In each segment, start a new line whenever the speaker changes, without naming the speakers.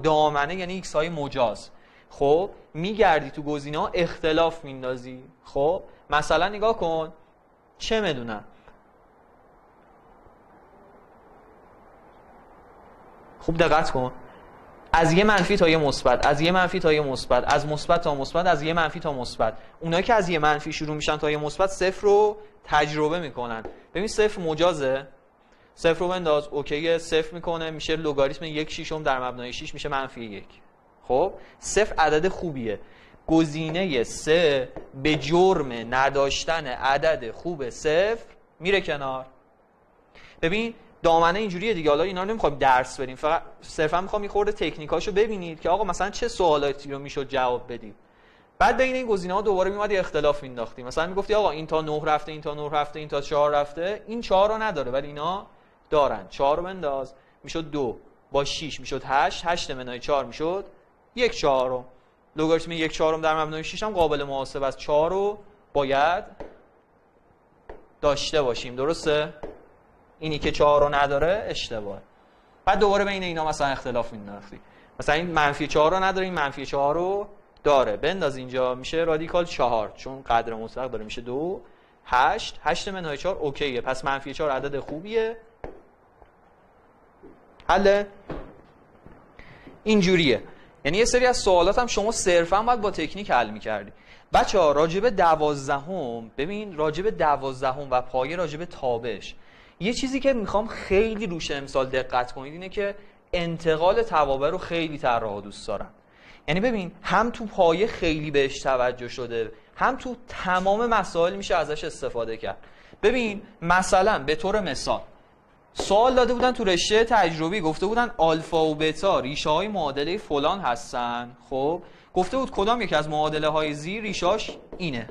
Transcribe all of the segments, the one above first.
دامنه یعنی ایکس های مجاز. خب میگردی تو گزینه‌ها اختلاف میندازی. خب مثلا نگاه کن، چه میدونم، خوب دقت کن، از یه منفی تا یه مثبت، از یه منفی تا یه مثبت، از مثبت تا مثبت، از یه منفی تا مثبت. اونایی که از یه منفی شروع میشن تا یه مثبت صفر رو تجربه میکنن. ببین صفر مجازه، صفر رو بنداز، اوکی، صفر میکنه، میشه لگاریتم 1/6 در مبنای 6 میشه -1. خب صفر عدد خوبیه. گزینه 3 به جرم نداشتن عدد خوب صفر میره کنار. ببین دامنه اینجوریه دیگه. حالا اینا رو نمیخوایم درس بدیم، فقط صرفا میخوام یه خورده تکنیکاشو ببینید که آقا مثلا چه سوالاتی رو میشد جواب بدیم. بعد بین این گزینه‌ها دوباره میومدی اختلاف مینداختیم. مثلا میگفتی آقا این تا 9 رفته، این تا 9 رفته، این تا 4 رفته، این 4 رو نداره ولی اینا دارن. 4 رو بنداز، میشد 2 با 6 میشد 8، 8 منهای 4 میشد 1/4. لگاریتم 1/4 در مبنای 6 هم قابل محاسبه است. 4 رو باید داشته باشیم، درسته؟ اینی که 4 رو نداره اشتباهه. بعد دوباره بین اینا مثلا اختلاف مینداختی، مثلا این -4 رو نداره، این -4 رو داره، بنداز اینجا میشه رادیکال 4، چون قدر مطلق داره میشه 2 8 8 منهای 4 اوکیه. پس -4 عدد خوبیه. حل اینجوریه. یعنی یه سری از سوالات هم شما صرفا باید با تکنیک حل می‌کردی. بچه‌ها راجب 12 ببین، راجب 12 و پایه راجب تابش، یه چیزی که میخوام خیلی روش امسال دقت کنید اینه که انتقال توابع رو خیلی طراحا دوست دارن. یعنی ببین هم تو پایه خیلی بهش توجه شده، هم تو تمام مسائل میشه ازش استفاده کرد. ببین مثلا به طور مثال سوال داده بودن تو رشته تجربی، گفته بودن آلفا و بتا ریشه های معادله فلان هستن. خب گفته بود کدام یکی از معادله های زیر ریشاش اینه.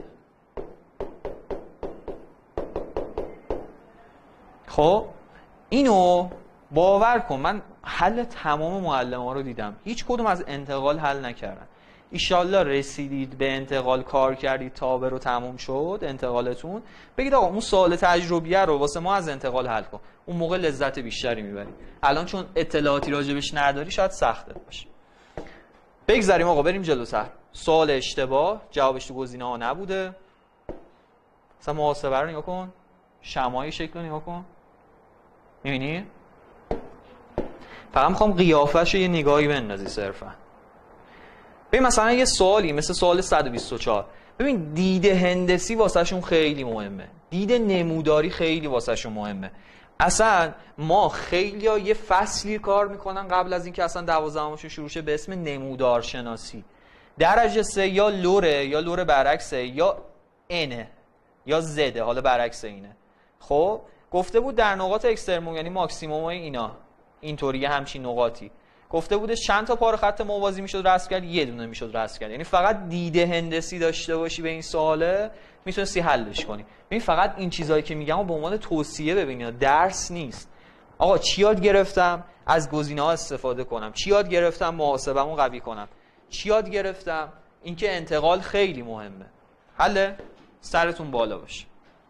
خب اینو باور کن من حل تمام معلم‌ها رو دیدم، هیچ کدوم از انتقال حل نکردن. ایشالله رسیدید به انتقال، کار کردید، تابع رو تموم شد انتقالتون، بگید آقا اون سوال تجربیه رو واسه ما از انتقال حل کن. اون موقع لذت بیشتری میبری. الان چون اطلاعاتی راجبش نداری شاید سخته باشه. بگذاریم آقا بریم جلوتر. سوال اشتباه، جوابش تو گزینه‌ها نبوده. مثلا محاسبه رو نگاه کن، شمای شکل رو نگاه کن، می‌بینی؟ فقط میخوام قیافه‌شو یه نگاهی بندازی صرفا. ببین مثلا یه سوالی مثل سوال 124، ببین دید هندسی واسهشون خیلی مهمه، دید نموداری خیلی واسهشون مهمه. اصلا ما خیلی‌ها یه فصلی کار میکنن قبل از اینکه اصلا 12مشون شروع شه به اسم نمودارشناسی. درجه 3 یا لوره یا لور برعکسه یا انه یا زده، حالا برعکس اینه. خب گفته بود در نقاط اکسترموم یعنی ماکسیموم های اینا اینطوری همچین نقاطی، گفته بوده چند تا پاره خط موازی میشد رسم کرد، یه دونه میشد رسم کرد. یعنی فقط دید هندسی داشته باشی به این سواله میتونستی حلش کنی. ببین فقط این چیزایی که میگم به عنوان توصیه ببینید، درس نیست. آقا چی یاد گرفتم؟ از گزینه‌ها استفاده کنم. چی یاد گرفتم؟ محاسبه‌مو قوی کنم. چی یاد گرفتم؟ اینکه انتقال خیلی مهمه. حله؟ سرتون بالا باشه.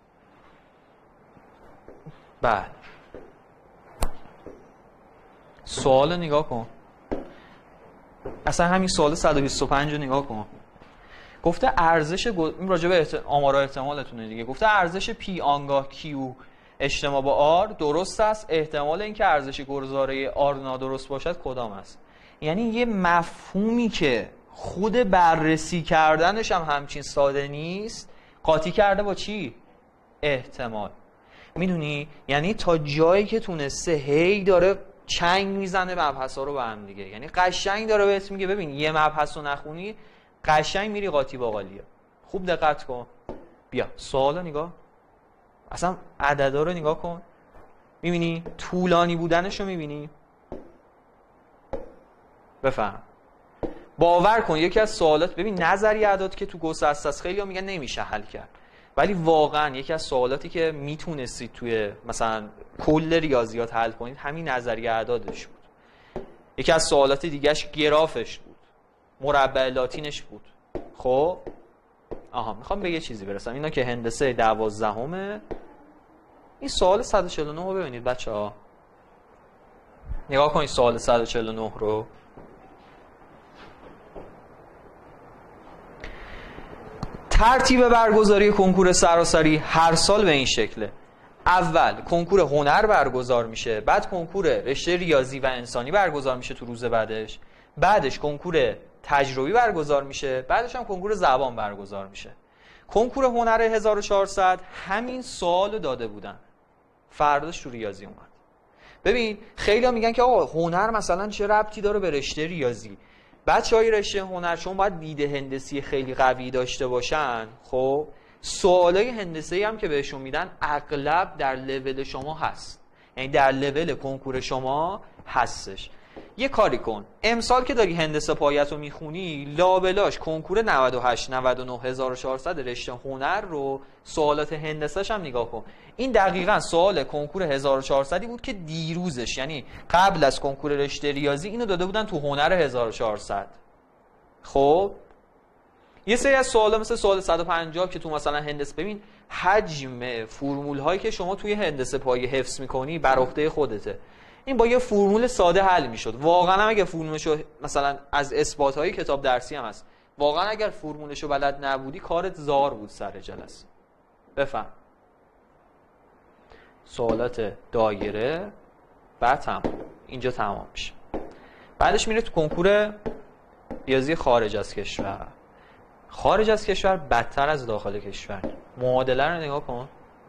بله. سوال نگاه کن. اصلا همین سوال 125 رو نگاه کن. گفته ارزش این راجع به آمار احتمالتونه دیگه. گفته ارزش پی آنگاه کیو اجتماع با آر درست است، احتمال اینکه ارزش گذاره آر نادرست باشد کدام است؟ یعنی یه مفهومی که خود بررسی کردنش هم همچین ساده نیست، قاطی کرده با چی؟ احتمال. میدونی؟ یعنی تا جایی که تونسته هی داره چنگ میزنه مبحثا رو به هم دیگه. یعنی قشنگ داره بهت میگه ببین یه مبحث رو نخونی قشنگ میری قاطی باقالیه. خوب دقت کن. بیا سوالا نگاه، اصلا عددا رو نگاه کن، میبینی طولانی بودنش رو میبینی. بفهم. باور کن یکی از سوالات، ببین نظری اعداد که تو گسسته است خیلی‌ها میگن نمیشه حل کرد، ولی واقعا یکی از سوالاتی که میتونستید توی مثلا کل ریاضیات حل کنید همین نظریه اعدادش بود. یکی از سوالات دیگهش گرافش بود، مربع لاتینش بود. خب میخوام به یه چیزی برسم. اینا که هندسه 12 این سوال 149 رو ببینید بچه‌ها. نگاه کنید سوال 149 رو. ترتیب برگزاری کنکور سراسری هر سال به این شکله. اول کنکور هنر برگزار میشه، بعد کنکور رشته ریاضی و انسانی برگزار میشه تو روز بعدش کنکور تجربی برگزار میشه، بعدش هم کنکور زبان برگزار میشه. کنکور هنر 1400 همین سوالو داده بودن، فرداش تو ریاضی اومد. ببین خیلی‌ها میگن که آقا هنر مثلا چه ربطی داره به رشته ریاضی؟ بچه‌های رشته هنر چون باید دید هندسی خیلی قوی داشته باشن، خب سوالای هندسی هم که بهشون میدن اغلب در لول شما هست، یعنی در لول کنکور شما هستش. یه کاری کن، امسال که داری هندسه پایه‌تو میخونی لابلاش کنکور 98 99 1400 رشته هنر رو سوالات هندسه‌ش هم نگاه کن. این دقیقاً سوال کنکور 1400 بود که دیروزش، یعنی قبل از کنکور رشته ریاضی، اینو داده بودن تو هنر 1400. خب یه سری از سوالا مثل سوال 150 که تو مثلا هندسه، ببین حجم فرمول هایی که شما توی هندسه پایه حفظ میکنی بر عهده خودته. این با یه فرمول ساده حل میشد. واقعا اگه فرمولشو مثلا از اثبات های کتاب درسی هم هست، واقعا اگر فرمولشو بلد نبودی کارت زار بود سر جلسه. بفهم سوالات دایره بعد تمام، اینجا تمام میشه. بعدش میره تو کنکور ریاضی خارج از کشور. خارج از کشور بدتر از داخل کشور. معادله رو نگاه کن،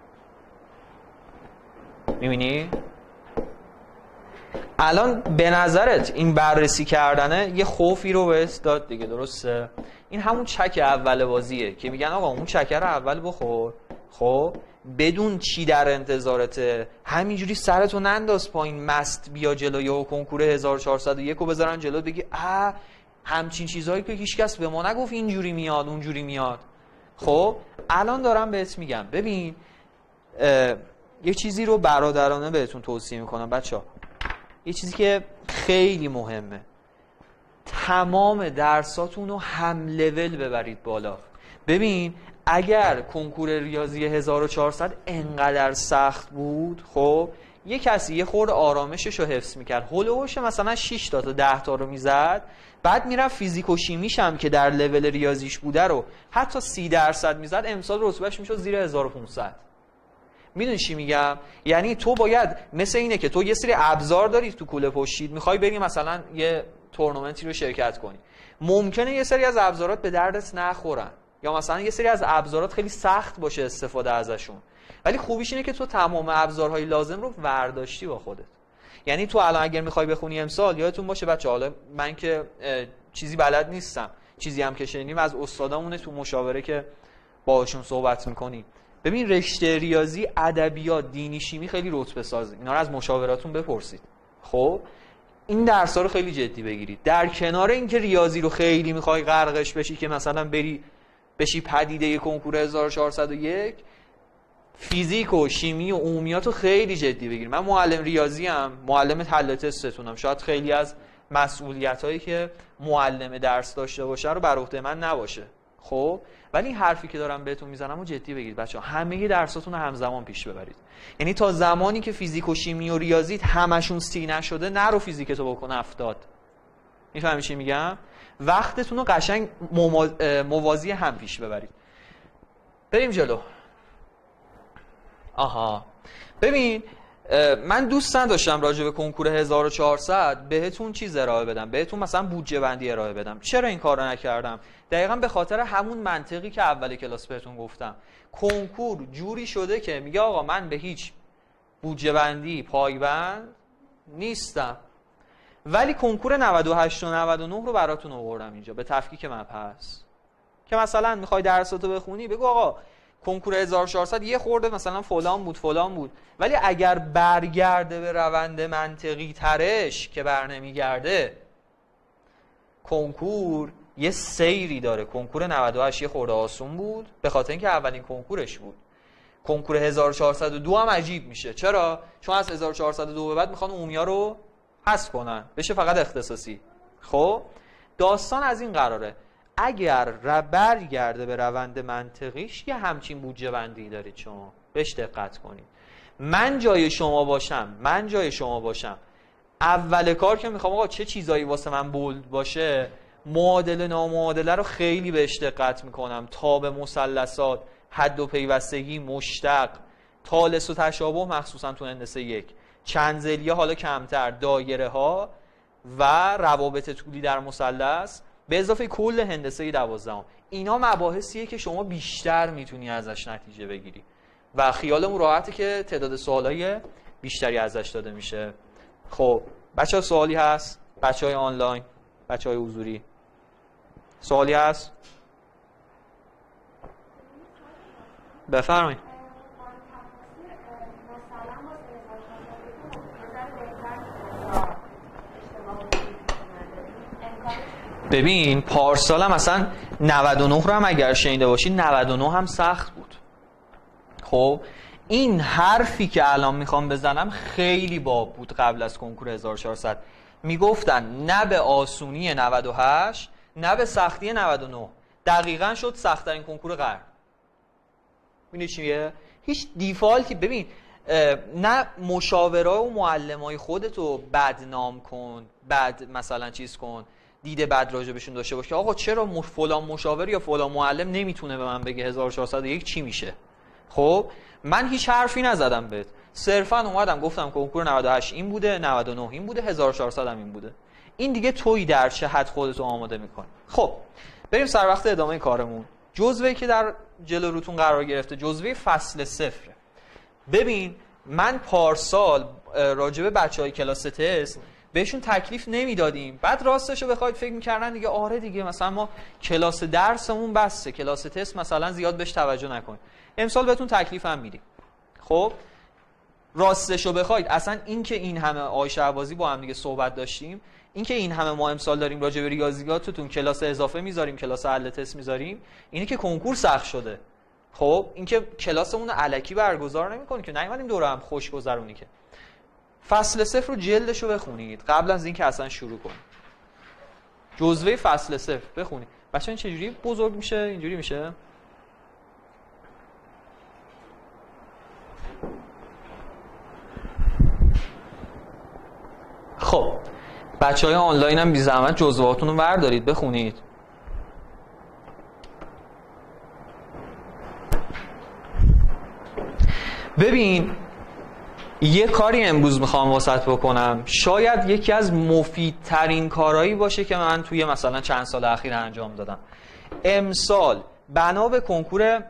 میبینی؟ الان به نظرت این بررسی کردنه یه خوفی رو بهت داد دیگه، درسته؟ این همون چک اول بازیه که میگن آقا اون چک رو اول بخور، خب بدون چی در انتظارته، همینجوری سرتو ننداز پایین مست بیا جلوی و کنکور 1401 رو بذارن جلو بگی همچین چیزهایی که هیچکس به ما نگفت اینجوری میاد اونجوری میاد. خب الان دارم بهت میگم، ببین یه چیزی رو برادرانه بهتون توصیه میکنم بچه‌ها، یه چیزی که خیلی مهمه، تمام درساتون رو هم لول ببرید بالا. ببین اگر کنکور ریاضی 1400 انقدر سخت بود، خب یه کسی یه خورده آرامشش رو حفظ میکرد، هولوش مثلا 6 تا 10 تا رو میزد، بعد میرفت فیزیک و شیمیش هم که در لول ریاضیش بوده رو حتی 30% میزد، امسال رتبهش میشد زیر 1500. میدونی چی میگم؟ یعنی تو باید مثل اینه که تو یه سری ابزار داری تو کوله پشتید، میخوای بری مثلا یه تورنمنتی رو شرکت کنی، ممکنه یه سری از ابزارات به دردت نخورن، یا مثلا یه سری از ابزارات خیلی سخت باشه استفاده ازشون، ولی خوبیش اینه که تو تمام ابزارهای لازم رو ورداشتی با خودت. یعنی تو الان اگر میخوای بخونی امسال، یادتون باشه بچه، حالا من که چیزی بلد نیستم، چیزی هم که شنیدیم از استادامونه تو مشاوره که باهاشون صحبت میکنی، ببین رشته ریاضی، ادبیات، دینی، شیمی خیلی رتبه سازه، اینا رو از مشاوراتون بپرسید. خب این درس‌ها رو خیلی جدی بگیرید. در کنار اینکه ریاضی رو خیلی میخوای غرقش بشی که مثلا بشی پدیده کنکور 1401، فیزیک و شیمی و عمومیات رو خیلی جدی بگیر. من معلم ریاضی ام، معلم حل تستتونم، شاید خیلی از مسئولیتایی که معلم درس داشته باشه رو بر عهده من نباشه، خب ولی این حرفی که دارم بهتون میزنم رو جدی بگیرید بچه‌ها، همه درساتون رو همزمان پیش ببرید. یعنی تا زمانی که فیزیک و شیمی و ریاضیت همشون 30 نشده، نرو فیزیکتو بکن 70. میفهمی چی میگم؟ وقتتون رو قشنگ موازی هم پیش ببرید. بریم جلو. ببین من دوست نداشتم راجع به کنکور 1400 بهتون چیز ارائه بدم، بهتون مثلا بودجه بندی ارائه بدم. چرا این کارو نکردم؟ دقیقاً به خاطر همون منطقی که اول کلاس بهتون گفتم. کنکور جوری شده که میگه آقا من به هیچ بودجه بندی پایبند نیستم، ولی کنکور 98 و 99 رو براتون آوردم اینجا به تفکیک مبحث، که مثلا میخوای درساتو بخونی بگو آقا کنکور 1400 یه خورده مثلا فلان بود، ولی اگر برگرده به روند منطقی ترش که بر نمیگرده، کنکور یه سیری داره. کنکور 98 یه خورده آسون بود به خاطر اینکه اولین کنکورش بود. کنکور 1402 هم عجیب میشه. چرا؟ چون از 1402 به بعد میخوان عمومی‌ها رو حذف کنن بشه فقط اختصاصی. خب داستان از این قراره، اگر برگرده به روند منطقیش یه همچین بودجه بندی دارید، شما بهش دقت کنید. من جای شما باشم اول کار که میخوام آقا چه چیزایی واسه من بولد باشه، معادله نامعادله رو خیلی بهش دقت میکنم، تاب مثلثات، حد و پیوستگی، مشتق، طالس و تشابه مخصوصا تو هندسه 1، چندزلیه حالا کمتر، دایره ها و روابط طولی در مثلث به اضافه کل هندسه 12. اینا مباحثیه که شما بیشتر میتونی ازش نتیجه بگیری و خیالمون راحته که تعداد سوالای بیشتری ازش داده میشه. خب بچه‌ها سوالی هست؟ بچه‌های آنلاین، بچه‌های حضوری سوالی هست؟ بفرمایید. ببین پارسال هم اصلا 99 رو هم اگر شنیده باشید 99 هم سخت بود. خب این حرفی که الان میخوام بزنم خیلی باب بود قبل از کنکور 1400. میگفتن نه به آسونی 98 نه به سختی 99. دقیقاً شد سخت‌ترین کنکور قرن. ببین چیه؟ هیچ دیفالتی. ببین نه مشاورا و معلمای خودتو بدنام کن، بد مثلا چیز کن، دیده بد راجع بهشون داشته باش که آقا چرا فلان مشاور یا فلان معلم نمیتونه به من بگه 1401 چی میشه. خب من هیچ حرفی نزدم بهت، صرفا اومدم گفتم کنکور 98 این بوده، 99 این بوده، 1400 هم این بوده. این دیگه تویی در چه حد خودتو آماده میکنی. خب بریم سر وقت ادامه کارمون. جزوه‌ای که در جلو روتون قرار گرفته جزوه فصل 0. ببین من پارسال راجع به بچهای کلاس تست بهشون تکلیف نمیدادیم، بعد راستشو بخواید فکر میکردن دیگه آره دیگه مثلا ما کلاس درسمون بسته، کلاس تست مثلا زیاد بهش توجه نکنیم. امسال بهتون تکلیف هم میدیم. خب راستشو بخواید اصلا این که این همه عایشه عبازی با هم دیگه صحبت داشتیم، این که این همه ما امسال داریم راجع به ریاضیاتتون کلاس اضافه میذاریم، کلاس حل تست میذاریم، اینی که کنکور سخت شده. خب این که کلاسمون رو الکی برگزار نمی‌کنیم که نیومدیم دوره هم خوش گذرونی. که فصل 0 رو جلدشو بخونید قبل از اینکه اصلا شروع کنیم. جزوه فصل 0 بخونید. بچه‌ها این چجوری بزرگ میشه؟ اینجوری میشه؟ خب بچه‌های آنلاین هم بی زحمت جزوهاتون رو بردارید بخونید. ببین یه کاری امروز میخوام واسط بکنم، شاید یکی از مفیدترین کارهایی باشه که من توی مثلا چند سال اخیر انجام دادم. امسال بنا به کنکور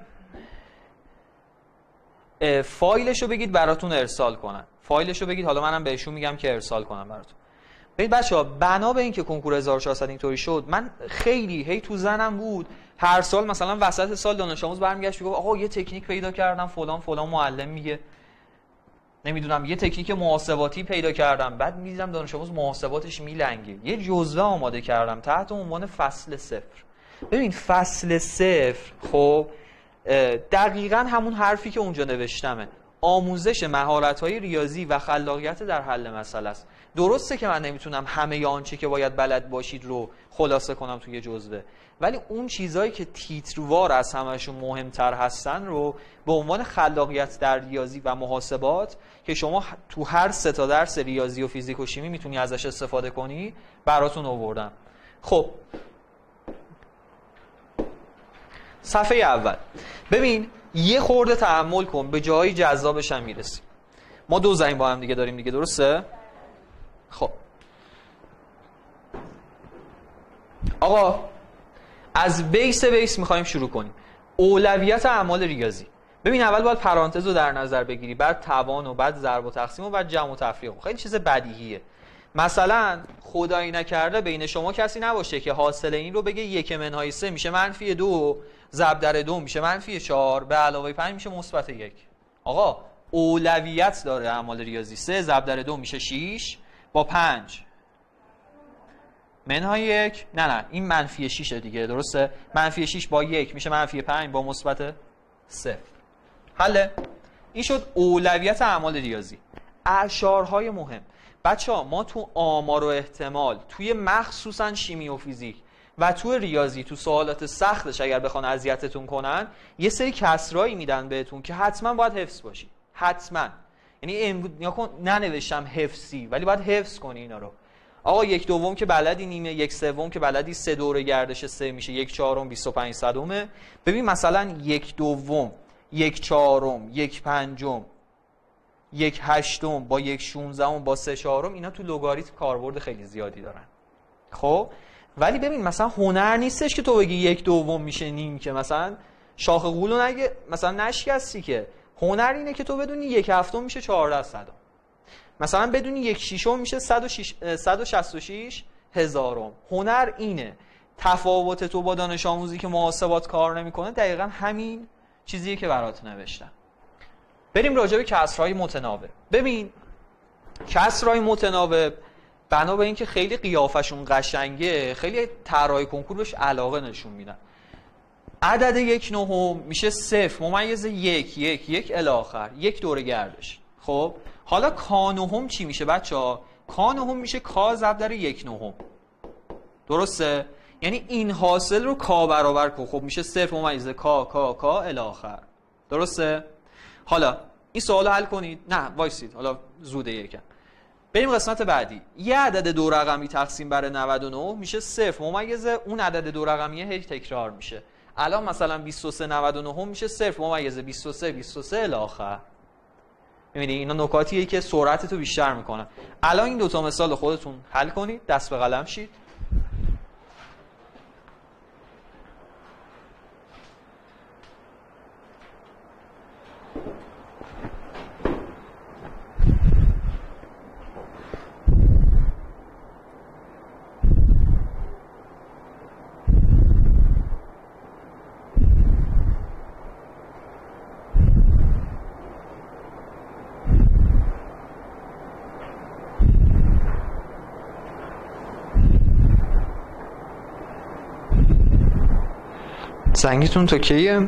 فایلشو بگید براتون ارسال کنن، فایلشو بگید، حالا منم بهشون میگم که ارسال کنم براتون. ببین بچه‌ها بنا به اینکه کنکور 1400 اینطوری شد، من خیلی هی تو ذهنم بود هر سال مثلا وسط سال دانش آموز برمیگشت میگفت آقا یه تکنیک پیدا کردم فلان معلم میگه، نمیدونم یه تکنیک محاسباتی پیدا کردم، بعد میدیدم دانش آموز محاسباتش میلنگه. یه جزوه آماده کردم تحت عنوان فصل 0. ببین فصل 0 خب دقیقاً همون حرفی که اونجا نوشتمه، آموزش مهارت‌های ریاضی و خلاقیت در حل مسئله است. درسته که من نمیتونم همه آنچه که باید بلد باشید رو خلاصه کنم توی جزوه، ولی اون چیزایی که تیتروار از همشون مهمتر هستن رو به عنوان خلاقیت در ریاضی و محاسبات که شما تو هر 3 تا درس ریاضی و فیزیک و شیمی میتونی ازش استفاده کنی براتون آوردم. خب صفحه اول ببین یه خورده تأمل کن، به جایی جذابش هم میرسیم. ما 2 زمین با هم دیگه داریم دیگه، درسته؟ خب آقا از بیس میخوایم شروع کنیم. اولویت اعمال ریاضی. ببین اول باید پرانتز رو در نظر بگیری، بعد توان و بعد ضرب و تقسیم و بعد جمع و تفریق. خیلی چیز بدیهیه. مثلا خدایی نکرده بین شما کسی نباشه که حاصل این رو بگه 1 منهای 3 میشه -2 ضرب در 2 میشه -4 به علاوه 5 میشه -1. آقا اولویت داره اعمال ریاضی. 3 ضرب در 2 میشه 6 با 5 منهای 1. نه این -6 دیگه، درسته؟ -6 با 1 میشه -5 با -0. حله؟ این شد اولویت اعمال ریاضی. اعشارهای مهم. بچه‌ها ما تو آمار و احتمال، توی مخصوصا شیمی و فیزیک و تو ریاضی، تو سوالات سختش اگر بخوان اذیتتون کنن، یه سری کسرایی میدن بهتون که حتما باید حفظ باشی. حتما. یعنی امروز نیا کن ننوشتم حفظی، ولی باید حفظ کنی اینا رو. آقا 1/2 که بلدی نیمه، 1/3 که بلدی 3 دوره گردش 3 میشه 1/4 25 صدمه. ببین مثلا 1/2 1/4 1/5 1/8 با 1/16 با 3/4 اینا تو لگاریتم کاربرد خیلی زیادی دارن. خب ولی ببین مثلا هنر نیستش که تو بگی 1/2 میشه نیم، که مثلا شاخ قولو نگه مثلا نشکستی، که هنر اینه که تو بدونی 1/7 میشه 14 صدم، مثلا بدونی 1/6 میشه 166 هزارم. هنر اینه. تفاوت تو با دانش آموزی که محاسبات کار نمیکنه دقیقا همین چیزیه که برات نوشتم. بریم راجع به کسرهای متناوب. ببین کسرهای متناوب بنا به اینکه خیلی قیافشون قشنگه، خیلی طراحی کنکور بهش علاقه نشون میدن. عدد 1/9 میشه 0.1 الی آخر، یک دوره گردش. خب حالا کانهم چی میشه بچه‌ها؟ کانهم میشه کا ضرب در 1/9. درسته؟ یعنی این حاصل رو کا برابر کن. خب میشه 0.ka الی آخر. درسته؟ حالا این سوالو حل کنید. نه وایسید، حالا زوده یکم. بریم قسمت بعدی. یه عدد دو رقمی تقسیم بر 99 میشه 0. اون عدد دو رقمیه هی تکرار میشه. الان مثلا 23.99 میشه 0.23 الی آخر. می‌بینی اینا نکاتیه که سرعتتو بیشتر میکنه. الان این دوتا مثال خودتون حل کنید، دست به قلم شید. زنگتون تا کیه؟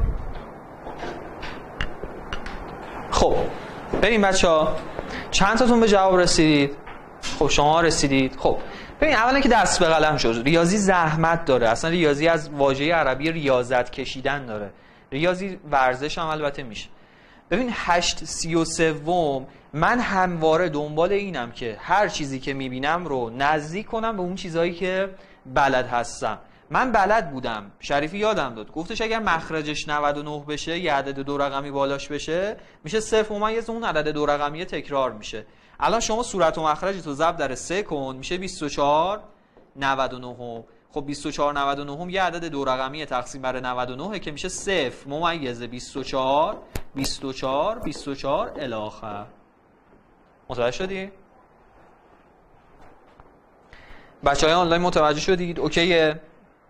خب بریم بچه‌ها، چند تاتون به جواب رسیدید؟ خب شما رسیدید. خب ببین اولا که دست به قلم شد. ریاضی زحمت داره. اصلا ریاضی از واژه عربی ریاضت کشیدن داره. ریاضی ورزش هم البته میشه. ببین 8/33 من همواره دنبال اینم که هر چیزی که میبینم رو نزدیک کنم به اون چیزهایی که بلد هستم. من بلد بودم، شریفی یادم داد گفتش اگر مخرجش 99 بشه، یه عدد دو رقمی بالاش بشه، میشه 0. اون عدد دو رقمیه تکرار میشه. الان شما صورت و مخرج تو ضرب در 3 کن، میشه 24.99. خب 24.99 یه عدد دو رقمیه تقسیم بر 99 که میشه 0.24 الی آخر. متوجه شدی؟ بچه‌های آنلاین متوجه شدید؟ اوکیه؟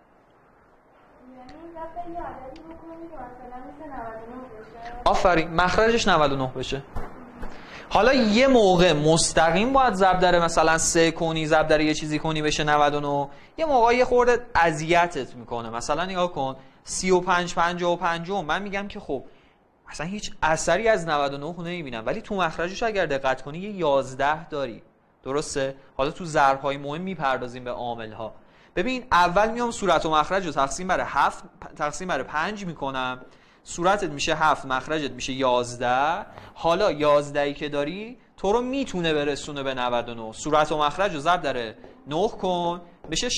آفرین، مخرجش 99 بشه. حالا یه موقع مستقیم باید ضرب در مثلا 3 کنی، ضرب در یه چیزی کنی بشه 99. یه موقع یه خورده اذیتت میکنه. مثلا نگاه کن 35.55 من میگم که خب اصلا هیچ اثری از 99 نمیبینم، ولی تو مخرجش اگر دقت کنی یه 11 داری. درسته؟ حالا تو ضرب‌های مهم میپردازیم به عامل‌ها. ببین اول میام صورت و مخرج رو تقسیم بر 7 تقسیم بر 5 میکنم. صورتت میشه 7، مخرجت میشه 11. حالا 11ی که داری تو رو میتونه برسونه به 99. صورت و مخرج رو ضرب در 9 کن، بشه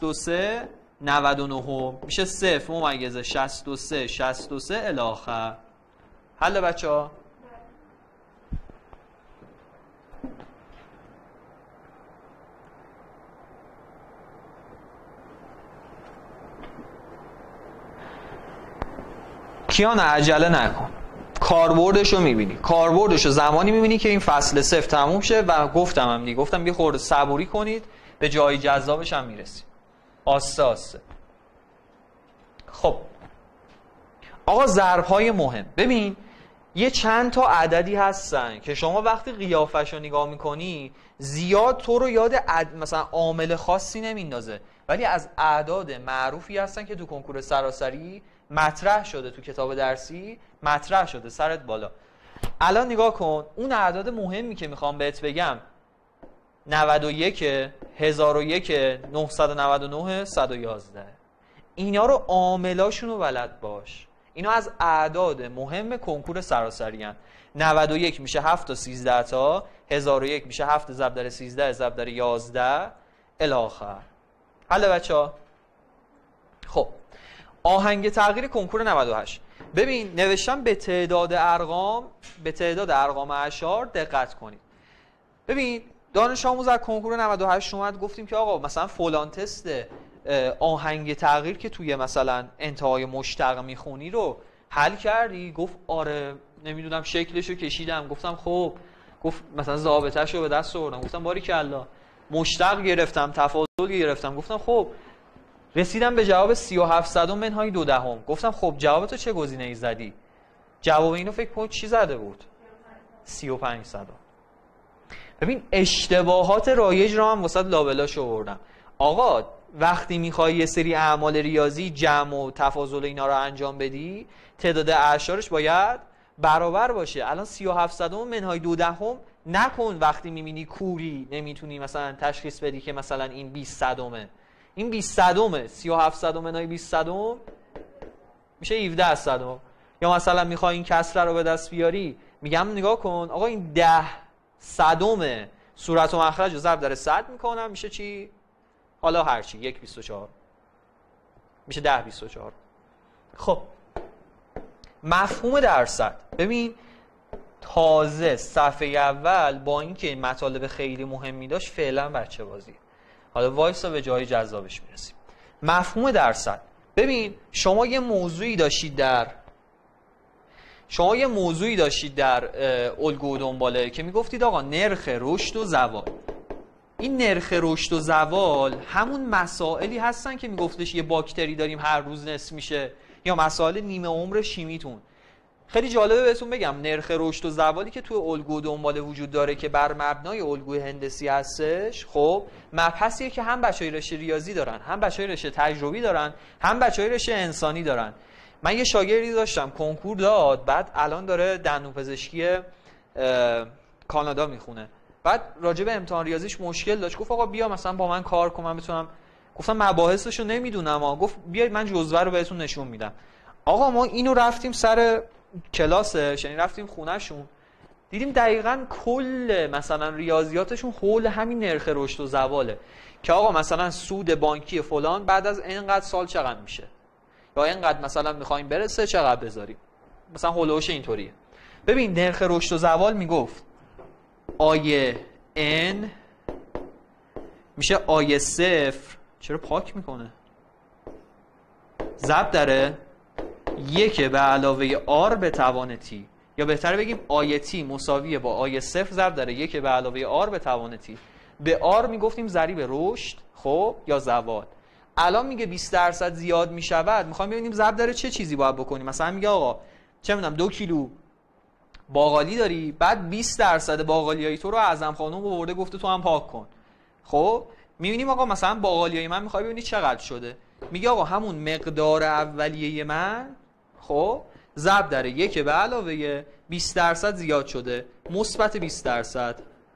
63.99 میشه 0.63 الی آخر. حل بچه‌ها؟ کیان عجله نکن، کاربردش رو میبینی. کاربردش رو زمانی میبینی که این فصل 0 تموم شه و گفتم یه خورده صبوری کنید، به جای جذابش هم میرسیم آسته آسته. خب آقا ضرب‌های مهم، ببین یه چند تا عددی هستن که شما وقتی قیافش رو نگاه میکنی زیاد تو رو یاد مثلا عامل خاصی نمیندازه، ولی از اعداد معروفی هستن که تو کنکور سراسری مطرح شده، تو کتاب درسی مطرح شده، سرت بالا. الان نگاه کن اون اعداد مهمی که میخوام بهت بگم 91 1001 999 111. اینا رو عاملاشون رو بلد باش. اینا از اعداد مهم کنکور سراسری ان. 91 میشه 7 تا 13 تا، 1001 میشه 7 ضرب در 13 ضرب در 11 الی آخر. حالا بچه‌ها خب آهنگ تغییر کنکور 98. ببین نوشتم به تعداد ارقام اعشار دقت کنید. ببین دانش آموز از کنکور 98 اومد گفتیم که آقا مثلا فلان تست آهنگ تغییر که توی مثلا انتهای مشتق میخونی رو حل کردی؟ گفت آره نمیدونم شکلشو کشیدم. گفتم خب. گفت مثلا ضابطه‌شو به دست آوردم. گفتم باریکلا. مشتق گرفتم، تفاضل گرفتم. گفتم خب رسیدم به جواب 3700 منهای 2 گفتم خب جوابتو چه گزینه‌ای زدی؟ جواب اینو فکر کن چی زده بود؟ 3500. ببین اشتباهات رایج رو هم واسه لابلاش آوردم. آقا وقتی میخوای یه سری اعمال ریاضی جمع و تفاضل اینا رو انجام بدی تعداد اعشارش باید برابر باشه. الان 3700 منهای 2 نکن وقتی میبینی کوری نمیتونی مثلا تشخیص بدی که مثلا این 20 صدمه. این 20 صدمه. 3700 منهای 20 صدم میشه 17 صدم. یا مثلا میخوای این کسره رو به دست بیاری میگم نگاه کن آقا این 10 صدم صورت و مخرج رو ضرب در 100 میکنم میشه چی؟ حالا هرچی 1.24 میشه 10.24. خب مفهوم درصد. ببین تازه صفحه اول با اینکه مطالب خیلی مهمی داشت فعلا بچه بازی. حالا وایسا به جای جذابش میرسیم. مفهوم درصد. ببین شما یه موضوعی داشتید در الگو و دنباله که میگفتید آقا نرخ رشد و زوال. این نرخ رشد و زوال همون مسائلی هستن که میگفتش یه باکتری داریم هر روز نصف میشه، یا مسائل نیمه عمر شیمیتون. خیلی جالبه بهتون بگم نرخ رشد و زوالی که توی الگو و دنباله وجود داره که بر مبنای الگوی هندسی هستش، خب مبحثیه که هم بچهای رشته ریاضی دارن، هم بچهای رشته تجربی دارن، هم بچهای رشته انسانی دارن. من یه شاگردی داشتم کنکور داد، بعد الان داره دندونپزشکی کانادا میخونه. بعد راجع به امتحان ریاضیش مشکل داشت. گفت آقا بیا مثلا با من کار کن من بتونم. گفتم مباحثشو نمیدونم. گفت بیاید من جزوه رو بهتون نشون میدم. آقا ما اینو رفتیم سر کلاسش، یعنی رفتیم خونهشون، دیدیم دقیقاً کل مثلا ریاضیاتشون حول همین نرخ رشد و زواله که آقا مثلا سود بانکی فلان بعد از اینقدر سال چقدر میشه، یا اینقدر مثلا میخوایم برسه چقدر بذاریم، مثلا هولوش اینطوریه. ببین نرخ رشد و زوال میگفت آیه n میشه آیه 0 چرا پاک میکنه ضرب داره 1 به علاوه r به توان t، یا بهتره بگیم آیه t مساویه با آیه 0 ضرب داره 1 به علاوه r به توان t. به r میگفتیم ضریب رشد خب یا زوال. الان میگه 20% زیاد میشود، میخوایم ببینیم ضرب داره چه چیزی باید بکنیم. مثلا میگه آقا چه میدونم 2 کیلو باقالی داری، بعد 20% باقالیای تو رو اعظم خانم آورده گفته تو هم پاک کن. خب میبینیم آقا مثلا باقالیای من میخوای ببینی چقدر شده، میگه آقا همون مقدار اولیه من خب ضرب در 1 به علاوه 20% زیاد شده مثبت 20%.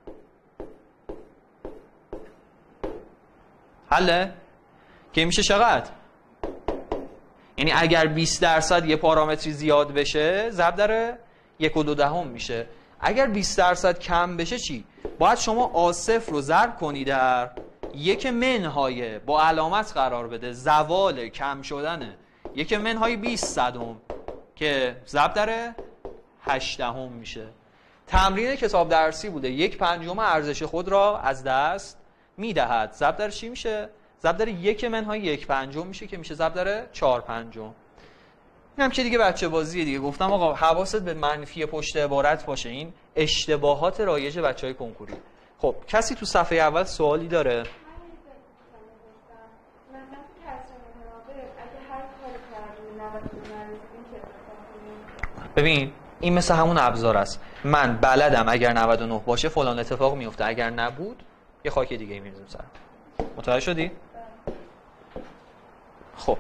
حله که میشه چقدر؟ یعنی اگر 20% یه پارامتری زیاد بشه ضرب در 1.2 میشه. اگر 20% کم بشه چی؟ باید شما A0 رو ضرب کنی در 1 منهای با علامت قرار بده زوال کم شدنه 1 منهای 20 صدم که ضرب در 8 میشه. تمرین کتاب درسی بوده 1/5 ارزش خود را از دست میدهد. ضرب در چی میشه؟ ضرب در 1 منهای 1/5 میشه که میشه ضرب در 4/5. اینم که دیگه بچه بازیه دیگه. گفتم آقا حواست به منفی پشت عبارت باشه، این اشتباهات رایج بچهای کنکوری. خب کسی تو صفحه اول سوالی داره؟ ببین این مثل همون ابزار است، من بلدم اگر 99 باشه فلان اتفاق میفته، اگر نبود یه خاک دیگه میریزیم سر. متوجه شدی؟ خب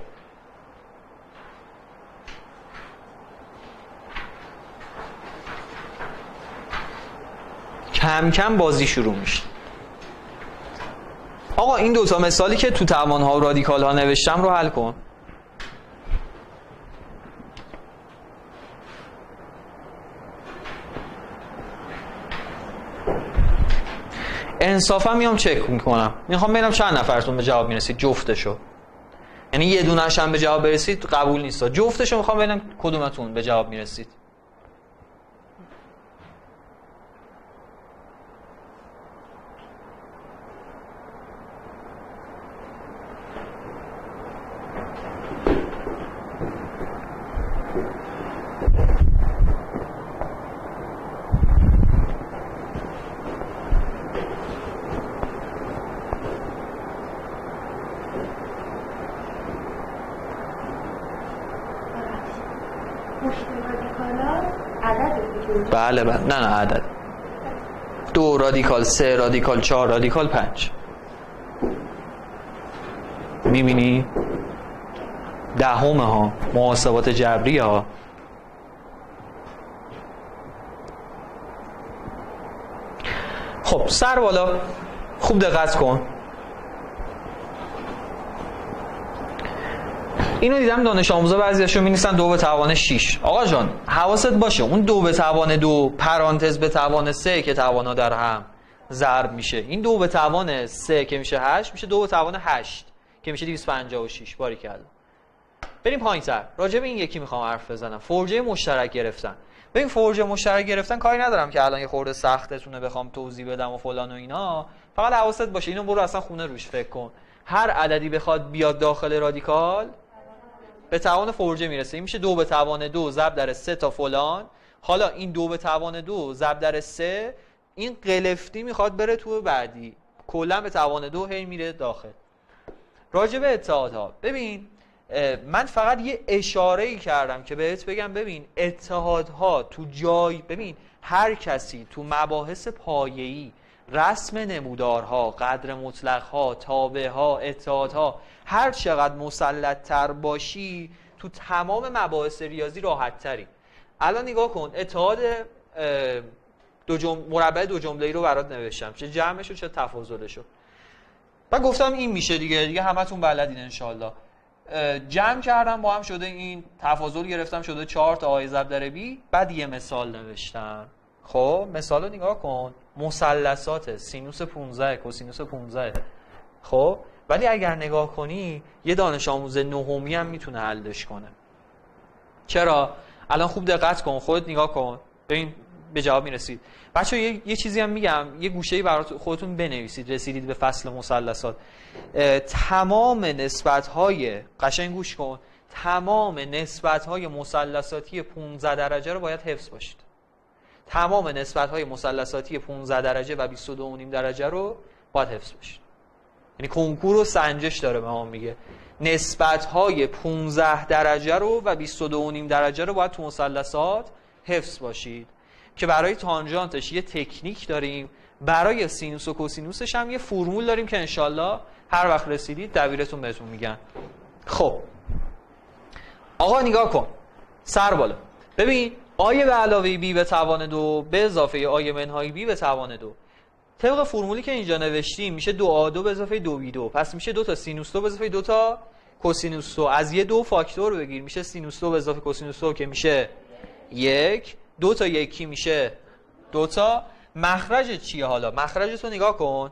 کم کم بازی شروع میشه. آقا این دوتا مثالی که تو توانها و رادیکال ها نوشتم رو حل کن. انصافا میام چک میکنم، میخوام ببینم چند نفرتون به جواب میرسید جفتشو. یعنی یه دونه‌ش هم به جواب برسید قبول نیست، جفتشو میخوام ببینم کدومتون به جواب میرسید. بله نه عدد 2 رادیکال 3 رادیکال 4 رادیکال 5 میبینی؟ دهمه ها محاسبات جبری ها. خب سر بالا خوب دقت کن. اینو دیدم دانش آموزا بعضیاشون می‌نویسن 2 به توان 6. آقا جان حواست باشه اون 2 به توان 2 پرانتز به توان 3 که توانا در هم ضرب میشه، این 2 به توان 3 که میشه 8 میشه 2 به توان 8 که میشه 256. باریکلا. بریم پایین‌تر. راجع به این یکی میخوام حرف بزنم. فرجه مشترک گرفتن. ببین فرجه مشترک گرفتن کاری ندارم که الان یه خورده سختتونه بخوام توضیح بدم و فلان و اینا. فقط حواست باشه اینو برو اصلا خونه روش فکر کن. هر عددی بخواد بیاد داخل رادیکال به توان فرجه میرسه. این میشه 2 به توان 2 ضرب در 3 تا فلان. حالا این 2 به توان 2 ضرب در 3 این قلفتی میخواد بره تو بعدی، کلا به توان 2 هی میره داخل. راجع به اتحادها ببین من فقط یه اشاره‌ای کردم که بهت بگم ببین اتحادها تو جای، ببین هر کسی تو مباحث پایه‌ای رسم نمودارها، قدر مطلقها، تابعها، اتحادها هر چقدر مسلط‌تر باشی تو تمام مباحث ریاضی راحت تری. الان نگاه کن اتحاد مربع دو جمله‌ای رو برات نوشتم، چه جمعش و چه تفاضلش. و گفتم این میشه دیگه همتون بلدین انشالله. جمع کردم با هم شده این، تفاضل گرفتم شده 4 تا آی ضرب در بی. بعد یه مثال نوشتم. خب مثال رو نگاه کن، مثلثات سینوس 15 کوسینوس 15. خب ولی اگر نگاه کنی یه دانش آموز نهمی هم میتونه حلش کنه. چرا؟ الان خوب دقت کن، خودت نگاه کن ببین به جواب میرسید. بچه‌ها یه چیزی هم میگم، یه گوشه‌ای برات خودتون بنویسید. رسیدید به فصل مثلثات، تمام نسبت‌های قشنگ گوش کن، تمام نسبت‌های مثلثاتی 15 درجه رو باید حفظ باشید. تمام نسبت‌های مثلثاتی 15 درجه و 22.5 درجه رو باید حفظ باشید. یعنی کنکور و سنجش داره به ما میگه نسبت‌های 15 درجه رو و 22.5 درجه رو باید تو مثلثات حفظ باشید. که برای تانژانتش یه تکنیک داریم، برای سینوس و کوسینوسش هم یه فرمول داریم که انشالله هر وقت رسیدید دبیرتون بهتون میگن. خب آقا نگاه کن سر بالا، ببین آی به علاوه بی به توان 2 به اضافه آی منهای بی به توان 2 طبق فرمولی که اینجا نوشتیم میشه 2A2 به اضافه 2B2. پس میشه 2 تا سینوس 2 به اضافه 2 تا کوسینوس 2. از یه 2 فاکتور بگیر میشه سینوس 2 به اضافه کوسینوس 2 که میشه 1. 2 تا 1 میشه 2 تا. مخرجت چیه حالا؟ مخرجتو نگاه کن،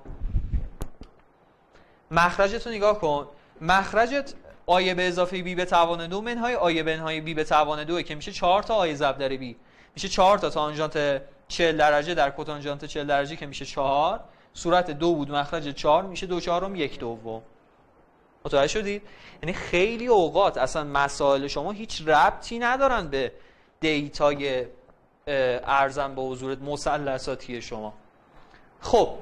مخرجتو نگاه کن. مخرجت آی به اضافه بی به توان 2 منهای آی منهای بی به توان 2 که میشه 4 تا آی ضرب در بی. میشه 4 تا تانژانت 40 درجه در کوتانژانت 40 درجه که میشه 4. صورت 2 بود، مخرج 4 میشه 2/4 1/2. متوجه شدید؟ یعنی خیلی اوقات اصلا مسائل شما هیچ ربطی ندارن به دیتای ارزم به حضورت مثلثاتی شما. خب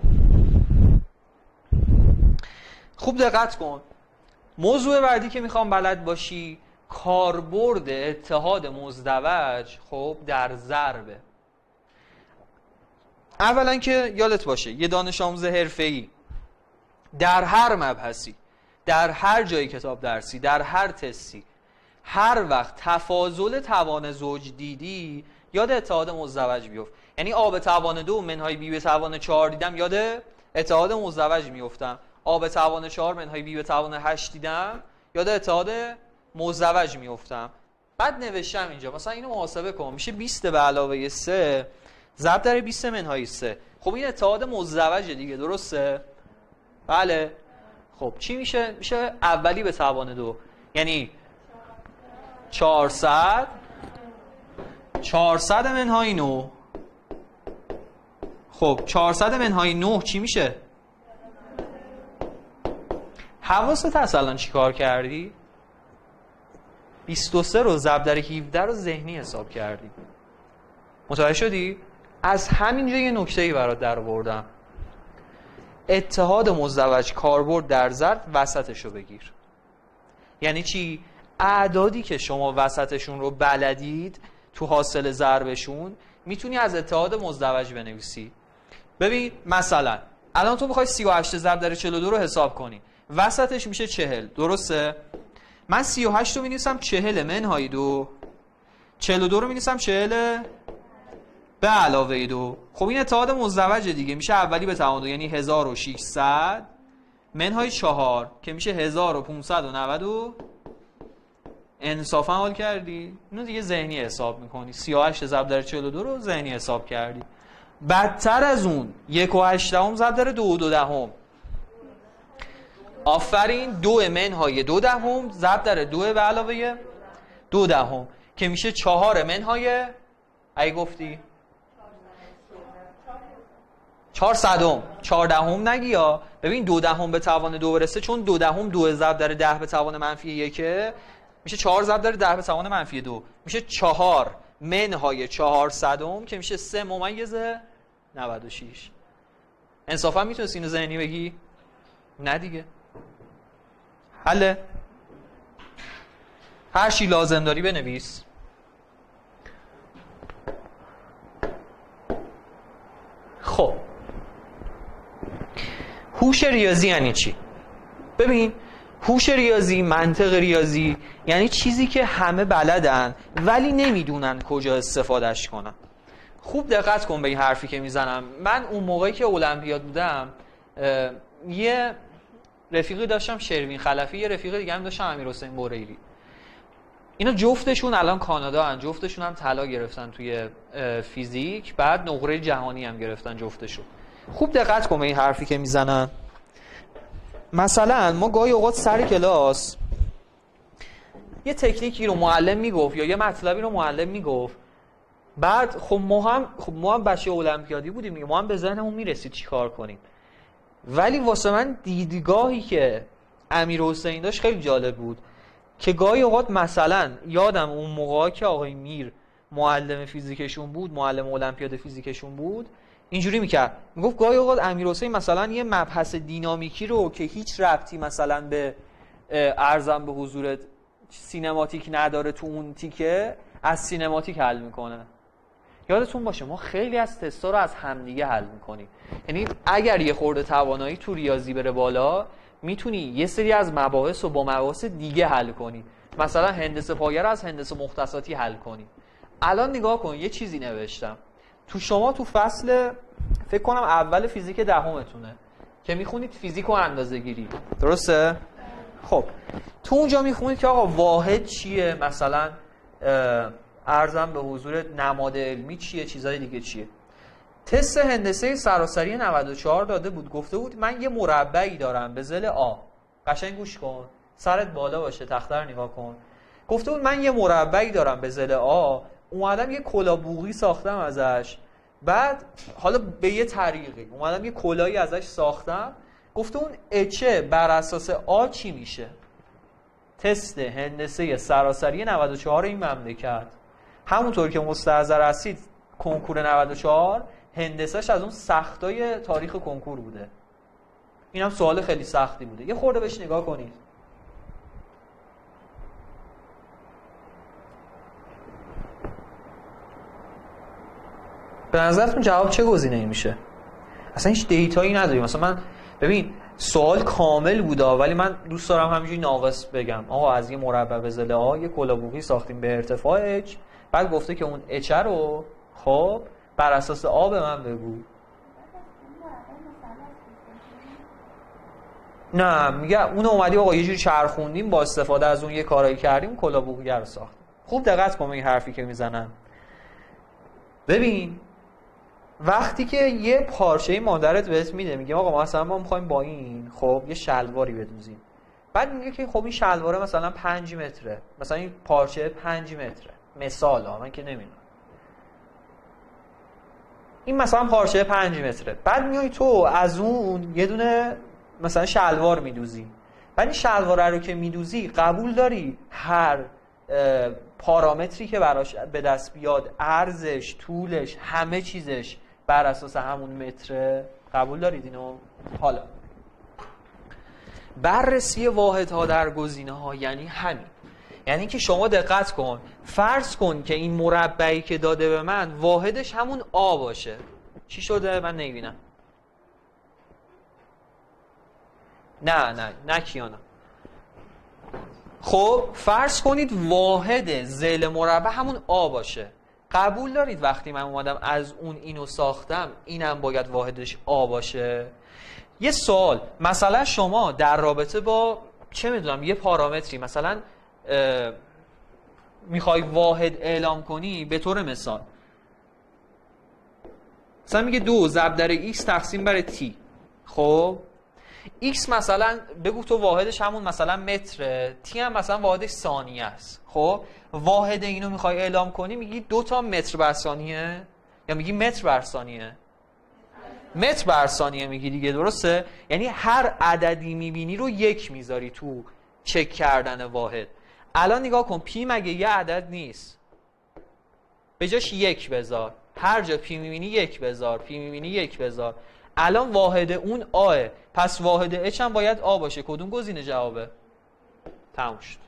خوب دقت کن، موضوع بعدی که میخوام بلد باشی کاربرد اتحاد مزدوج خب در ضربه. اولا که یادت باشه یه دانش آموز حرفه‌ای در هر مبحثی، در هر جایی کتاب درسی، در هر تستی، هر وقت تفاضل توان زوج دیدی یاد اتحاد مزدوج بیفت. یعنی آ به توان 2 منهای بی به توان 4 دیدم یاد اتحاد مزدوج میافتم. آ به توان 4 منهای بی به توان 8 دیدم یاد اتحاد مزدوج میافتم. بعد نوشتم اینجا مثلا اینو محاسبه کن، میشه 20 به علاوه 3 ضرب در 20 منهای 3. خب این اتحاد مزدوجه دیگه، درسته؟ بله. خب چی میشه؟ میشه اولی به توان 2، یعنی 400 منهای 9. خب 400 منهای 9 چی میشه؟ حواست هست الان چی کار کردی؟ 23 رو ضرب در 17 رو ذهنی حساب کردی. متوجه شدی؟ از همینجا یه نکته‌ای برات در آوردم. اتحاد مزدوج کاربرد در ضرب وسطش رو بگیر. یعنی چی؟ اعدادی که شما وسطشون رو بلدید تو حاصل ضربشون میتونی از اتحاد مزدوج بنویسی. ببین مثلا الان تو بخوای 38 ضرب در 42 رو حساب کنی، وسطش میشه 40، درسته؟ من 38 رو می‌نویسم 40 منهای 2، 42 رو می‌نویسم 40 به علاوه 2. خب این اتحاد مزدوجه دیگه، میشه اولی به توان 2، یعنی 1600 منهای 4 که میشه 1590. انصافا حال کردی؟ اینو دیگه ذهنی حساب میکنی. 38 ضرب در 42 رو ذهنی حساب کردی. بدتر از اون 1.8 ضرب در 2.2. آفرین، 2 منهای 2 ضرب در 2 به علاوه 2 که میشه 4 منهای ای گفتی 400. 14 نگی یا ببین 2 به توان 2 برسه، چون 2 2 ضرب در 10 به توان منفی 1 میشه 4 ضرب در 10 به توان منفی 2 میشه 4 منهای 400 که میشه 3/96. انصافا میتونستی اینو ذهنی بگی؟ نه دیگه. حله. هر چی لازم داری بنویس. خب هوش ریاضی یعنی چی؟ ببین هوش ریاضی، منطق ریاضی یعنی چیزی که همه بلدن ولی نمیدونن کجا استفادهش کنن. خوب دقت کن به این حرفی که میزنم. من اون موقعی که المپیاد بودم یه رفیقی داشتم شروین خلفی، یه رفیق دیگه هم داشتم امیرحسین بوریلی. اینا جفتشون الان کانادا هن، جفتشون هم طلا گرفتن توی فیزیک، بعد نقره جهانی هم گرفتن جفتشون. خوب دقت کن به این حرفی که میزنن. مثلا ما گاهی اوقات سر کلاس یه تکنیکی رو معلم میگفت یا یه مطلبی رو معلم میگفت، بعد خب ما هم بچه المپیادی بودیم، ما هم به ذهنمون میرسید چی کار کنیم. ولی واسه من دیدگاهی که امیرحسین داشت خیلی جالب بود که گاهی اوقات مثلا یادم اون موقعی که آقای میر معلم فیزیکشون بود، معلم المپیاد فیزیکشون بود، اینجوری میکرد، میگفت گاهی اوقات امیرحسین مثلا یه مبحث دینامیکی رو که هیچ ربطی مثلا به ارزم به حضورت سینماتیک نداره تو اون تیکه، از سینماتیک حل میکنه. یادتون باشه ما خیلی از تستا رو از همدیگه حل میکنیم. یعنی اگر یه خورده توانایی تو ریاضی بره بالا، میتونی یه سری از مباحث رو با مباحث دیگه حل کنی. مثلا هندسه پایه رو از هندسه مختصاتی حل کنی. الان نگاه کن، یه چیزی نوشتم تو شما تو فصل فکر کنم اول فیزیک دهمتونه که میخونید فیزیک و اندازه‌گیری، درسته؟ خب تو اونجا میخونید که آقا واحد چیه، مثلا ارزم به حضور نماد علمی چیه، چیزای دیگه چیه. تست هندسه سراسری 94 داده بود، گفته بود من یه مربعی دارم به ظل آ. قشنگ گوش کن، سرت بالا باشه، تخته رو نگاه کن. گفته بود من یه مربعی دارم به ظل آ، اومدم یه کلاه ساختم ازش، بعد حالا به یه طریقی اومدم یه کلاهی ازش ساختم. گفته اون اچه بر اساس آ چی میشه؟ تست هندسه سراسری 94 این مملکت. همونطور که مستحضر هستید کنکور 94 هندسهش از اون سختای تاریخ کنکور بوده. این هم سوال خیلی سختی بوده، یه خورده بهش نگاه کنید. به نظرتون جواب چه گزینه‌ای میشه؟ اصلا هیچ دیتایی نداریم. مثلا من ببین سوال کامل بوده ولی من دوست دارم همینجوری ناقص بگم آقا از یه مربع به ظل آ یه کلاه ساختیم به ارتفاع h، بعد گفته که اون اچ رو خب بر اساس آ به من بگو. نه میگه اون اومدیم آقا یه جوری چرخوندیم، با استفاده از اون یه کارایی کردیم، کلاه رو ساختیم. خوب دقت کن این حرفی که میزنن. ببین وقتی که یه پارچه مادرت بهت میده، میگه آقا مثلا ما میخوایم با این خب یه شلواری بدوزیم، بعد میگه که خب این شلواره مثلا 5 متره، مثلا این پارچه 5 متره، مثال ها، من که نمیدونم، این مثلا پارچه 5 متره، بعد میای تو از اون یه دونه مثلا شلوار میدوزی، بعد این شلواره رو که میدوزی قبول داری هر پارامتری که براش به دست بیاد، عرضش، طولش، همه چیزش بر اساس همون متره؟ قبول دارید اینو؟ حالا بررسی واحدها در گزینه‌ها یعنی همین، یعنی که شما دقت کن، فرض کن که این مربعی که داده به من واحدش همون آ باشه. چی شده؟ من نمیبینم. نه کیانا. خب فرض کنید واحد ذیل مربع همون آ باشه. قبول دارید وقتی من اومدم از اون اینو ساختم اینم باید واحدش آ باشه؟ یه سوال، مثلا شما در رابطه با چه میدونم یه پارامتری مثلا میخوای واحد اعلام کنی، به طور مثلا میگه 2 ضرب در x تقسیم بر t. خب x مثلا بگو تو واحدش همون مثلا متره، t هم مثلا واحدش ثانیه است. خب واحد اینو میخوای اعلام کنی، میگی 2 تا متر بر ثانیه یا میگی متر بر ثانیه؟ متر بر ثانیه میگی دیگه، درسته؟ یعنی هر عددی میبینی رو 1 میذاری تو چک کردن واحد. الان نگاه کن، پی مگه یه عدد نیست؟ به جاش 1 بذار، هر جا پی میبینی 1 بذار، پی میبینی 1 بذار. الان واحد اون آه، پس واحد اچ هم باید آ باشه. کدوم گزینه جوابه؟ تموم شد.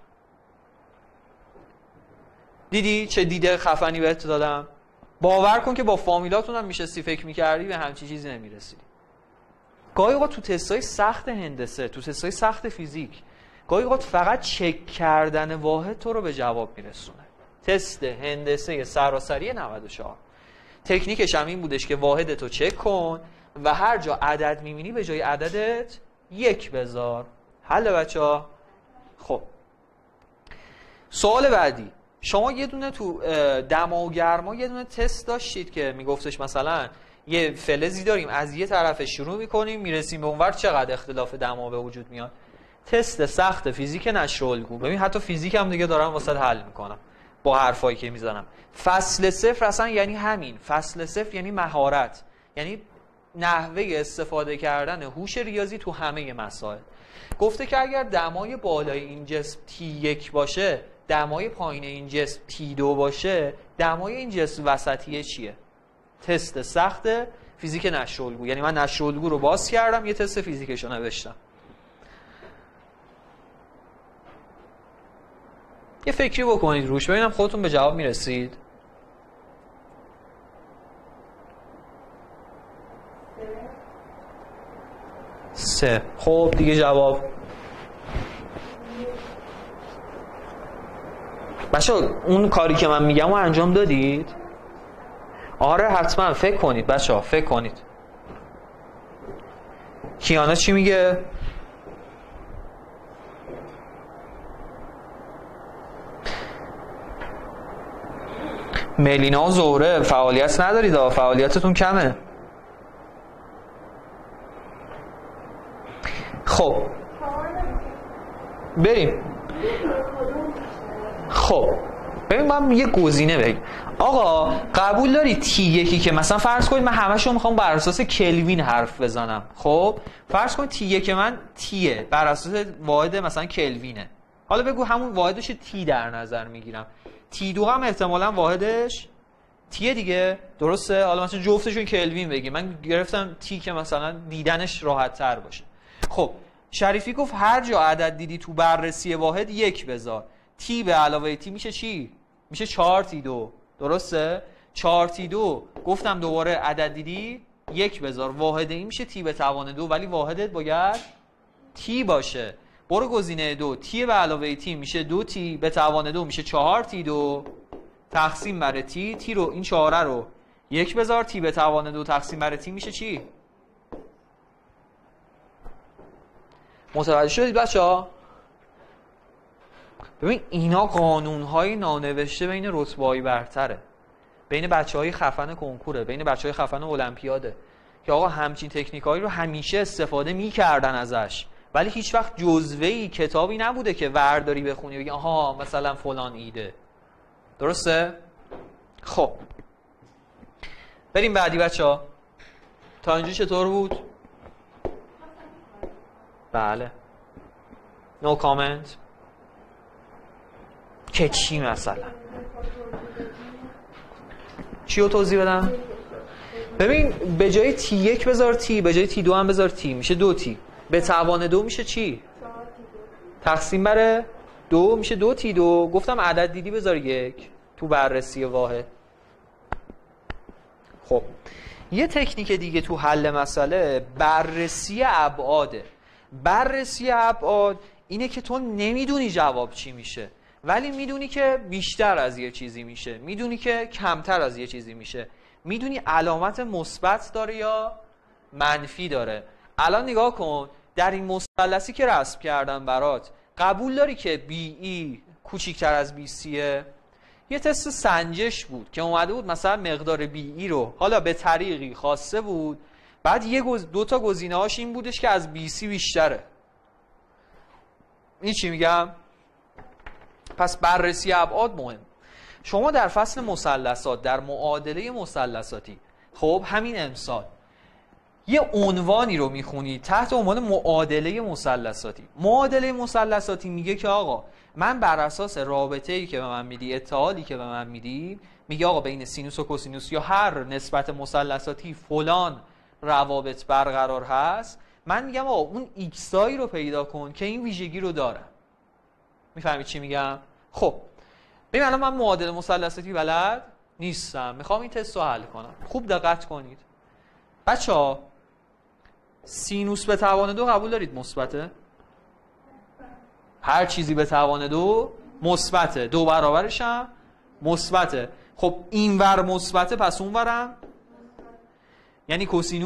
دیدی چه دیده خفنی بهت دادم؟ باور کن که با فامیلاتون هم میشستی فکر میکردی به همچین چیزی نمیرسیدی. گاهی اوقات تو تستای سخت هندسه، تو تستای سخت فیزیک، گاهی اوقات فقط چک کردن واحد تو رو به جواب میرسونه. تست هندسه سراسری 94 تکنیکش هم این بودش که واحدتو چک کن و هر جا عدد میبینی به جای عددت 1 بذار. حل بچه‌ها؟ خب سوال بعدی، شما یه دونه تو دما و گرما یه دونه تست داشتید که میگفتش مثلا یه فلزی داریم، از یه طرف شروع میکنیم میرسیم به اونور، چقدر اختلاف دما به وجود میاد. تست سخت فیزیک نشر الگو. ببین حتی فیزیک هم دیگه دارم واسه حل میکنم با حرفایی که میزنم. فصل 0 اصلا یعنی همین. فصل 0 یعنی مهارت، یعنی نحوه استفاده کردن هوش ریاضی تو همه مسائل. گفته که اگر دمای بالای این جسم T1 باشه، دمای پایین این جسم T2 باشه، دمای این جسم وسطیه چیه؟ تست سخت فیزیک نشر الگو. یعنی من نشر الگو رو باز کردم، یه تست فیزیکش رو نوشتم. یه فکری بکنید روش، ببینم خودتون به جواب میرسید. سه. خب دیگه جواب بچه اون کاری که من میگم رو انجام دادید؟ آره حتما فکر کنید بچه ها، فکر کنید. کیانا چی میگه؟ ملینا و زهره فعالیت ندارید، فعالیتتون کمه. خب بریم. خب ببین من یه گزینه بگم. آقا قبول داری T1 که مثلا فرض کنید من همشو میخوام بر اساس کلوین حرف بزنم. خب فرض کنید T1 من تیه بر اساس واحد مثلا کلوینه. حالا بگو همون واحدش تی در نظر میگیرم. T2 هم احتمالاً واحدش تیه دیگه، درسته؟ حالا مثلا جفتشون کلوین بگیم. من گرفتم تی که مثلا دیدنش راحت تر باشه. خب شریفی گفت هر جا عدد دیدی تو بررسی واحد 1 بذار. تی به علاوه تی میشه چی؟ میشه 4T2. درسته؟ 4T2 گفتم دوباره عدد دیدی 1 بذار. واحد این میشه تی به توان 2، ولی واحدت باید تی باشه. برو گزینه 2. تی به علاوه تی میشه 2T به توان 2 میشه 4T2 تقسیم بر تی. تی رو این 4 رو 1 بذار. تی به توان 2 تقسیم بر تی میشه چی؟ متوجه شدید بچه‌ها؟ ببین اینا قانون‌های نانوشته بین رتبه‌های برتره. بین بچهای خفن کنکوره، بین بچهای خفن المپیاده که آقا همچین تکنیکایی رو همیشه استفاده می‌کردن ازش، ولی هیچ وقت جزوه‌ای کتابی نبوده که ورداری بخونی بگی آها مثلا فلان ایده. درسته؟ خب بریم بعدی بچه‌ها. تا اینجا چطور بود؟ بله. نو کامنت. که چی مثلا؟ چی رو توضیح بدم؟ ببین به جای تی 1 بذار تی، به جای تی 2 هم بذار تی، میشه 2 تی. به توان 2 میشه چی؟ تقسیم بر 2 میشه 2 تی 2. گفتم عدد دیدی بذار 1 تو بررسی واحد. خب یه تکنیک دیگه تو حل مسئله بررسی ابعاده. بررسی ابعاد اینه که تو نمیدونی جواب چی میشه، ولی میدونی که بیشتر از یه چیزی میشه، میدونی که کمتر از یه چیزی میشه، میدونی علامت مثبت داره یا منفی داره. الان نگاه کن در این مثلثی که رسم کردم برات، قبول داری که بی ای کوچیکتر از بی سیه؟ یه تست سنجش بود که اومده بود مثلا مقدار بی ای رو حالا به طریقی خاصه بود، بعد دو تا گزینه‌هاش این بودش که از بی سی بیشتره. این چی میگم؟ پس بررسی ابعاد مهم. شما در فصل مثلثات در معادله مثلثاتی، خب همین امسال یه عنوانی رو میخونید تحت عنوان معادله مثلثاتی. معادله مثلثاتی میگه که آقا من بر اساس رابطه‌ای که به من میدی، اتحادی که به من میدی، میگه آقا بین سینوس و کوسینوس یا هر نسبت مثلثاتی فلان روابط برقرار هست. من میگم آقا اون ایکسایی رو پیدا کن که این ویژگی رو داره. میفهمید چی میگم؟ خب ببین الان من معادله مثلثاتی بلد نیستم، میخوام این تست رو حل کنم. خوب دقت کنید بچه‌ها. سینوس به توان 2 قبول دارید مثبته؟ هر چیزی به توان 2 مثبته، 2 برابرش هم مثبته. خب اینور مثبته پس اونورم یعنی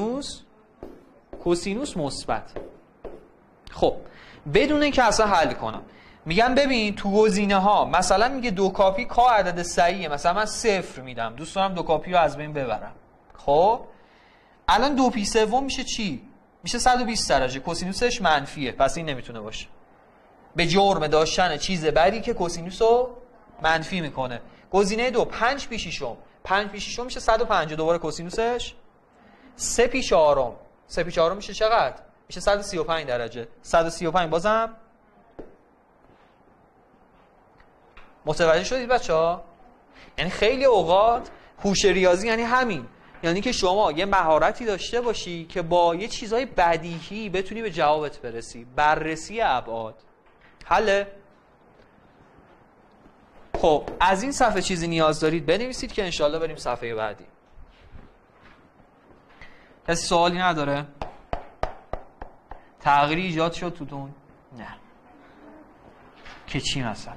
کوسینوس مثبت. خب بدون اینکه اصلا حل کنم میگم ببین تو گزینه ها مثلا میگه 2 کاپی کا عدد صحیحه، مثلا من 0 میدم، دوست دارم 2 کاپی رو از بین ببرم. خب الان 2 پی سوم میشه چی؟ میشه 120 درجه. کوسینوسش منفیه، پس این نمیتونه باشه. به جرم داشتن چیز بدی که کوسینوس رو منفی میکنه. گزینه 2 5 پی ششم، 5 پی ششم میشه 150، دوباره کوسینوسش 3 پی چهارم، 3 پی چهارم میشه چقدر؟ میشه 135 درجه. 135 بازم متوجه شدید بچه‌ها؟ یعنی خیلی اوقات هوش ریاضی یعنی همین، یعنی که شما یه مهارتی داشته باشی که با یه چیزای بدیهی بتونی به جوابت برسی. بررسی ابعاد. حله؟ خب از این صفحه چیزی نیاز دارید بنویسید که انشالله بریم صفحه بعدی. کسی سوالی نداره؟ تغییری ایجاد شد توتون؟ نه. که چی مثلا؟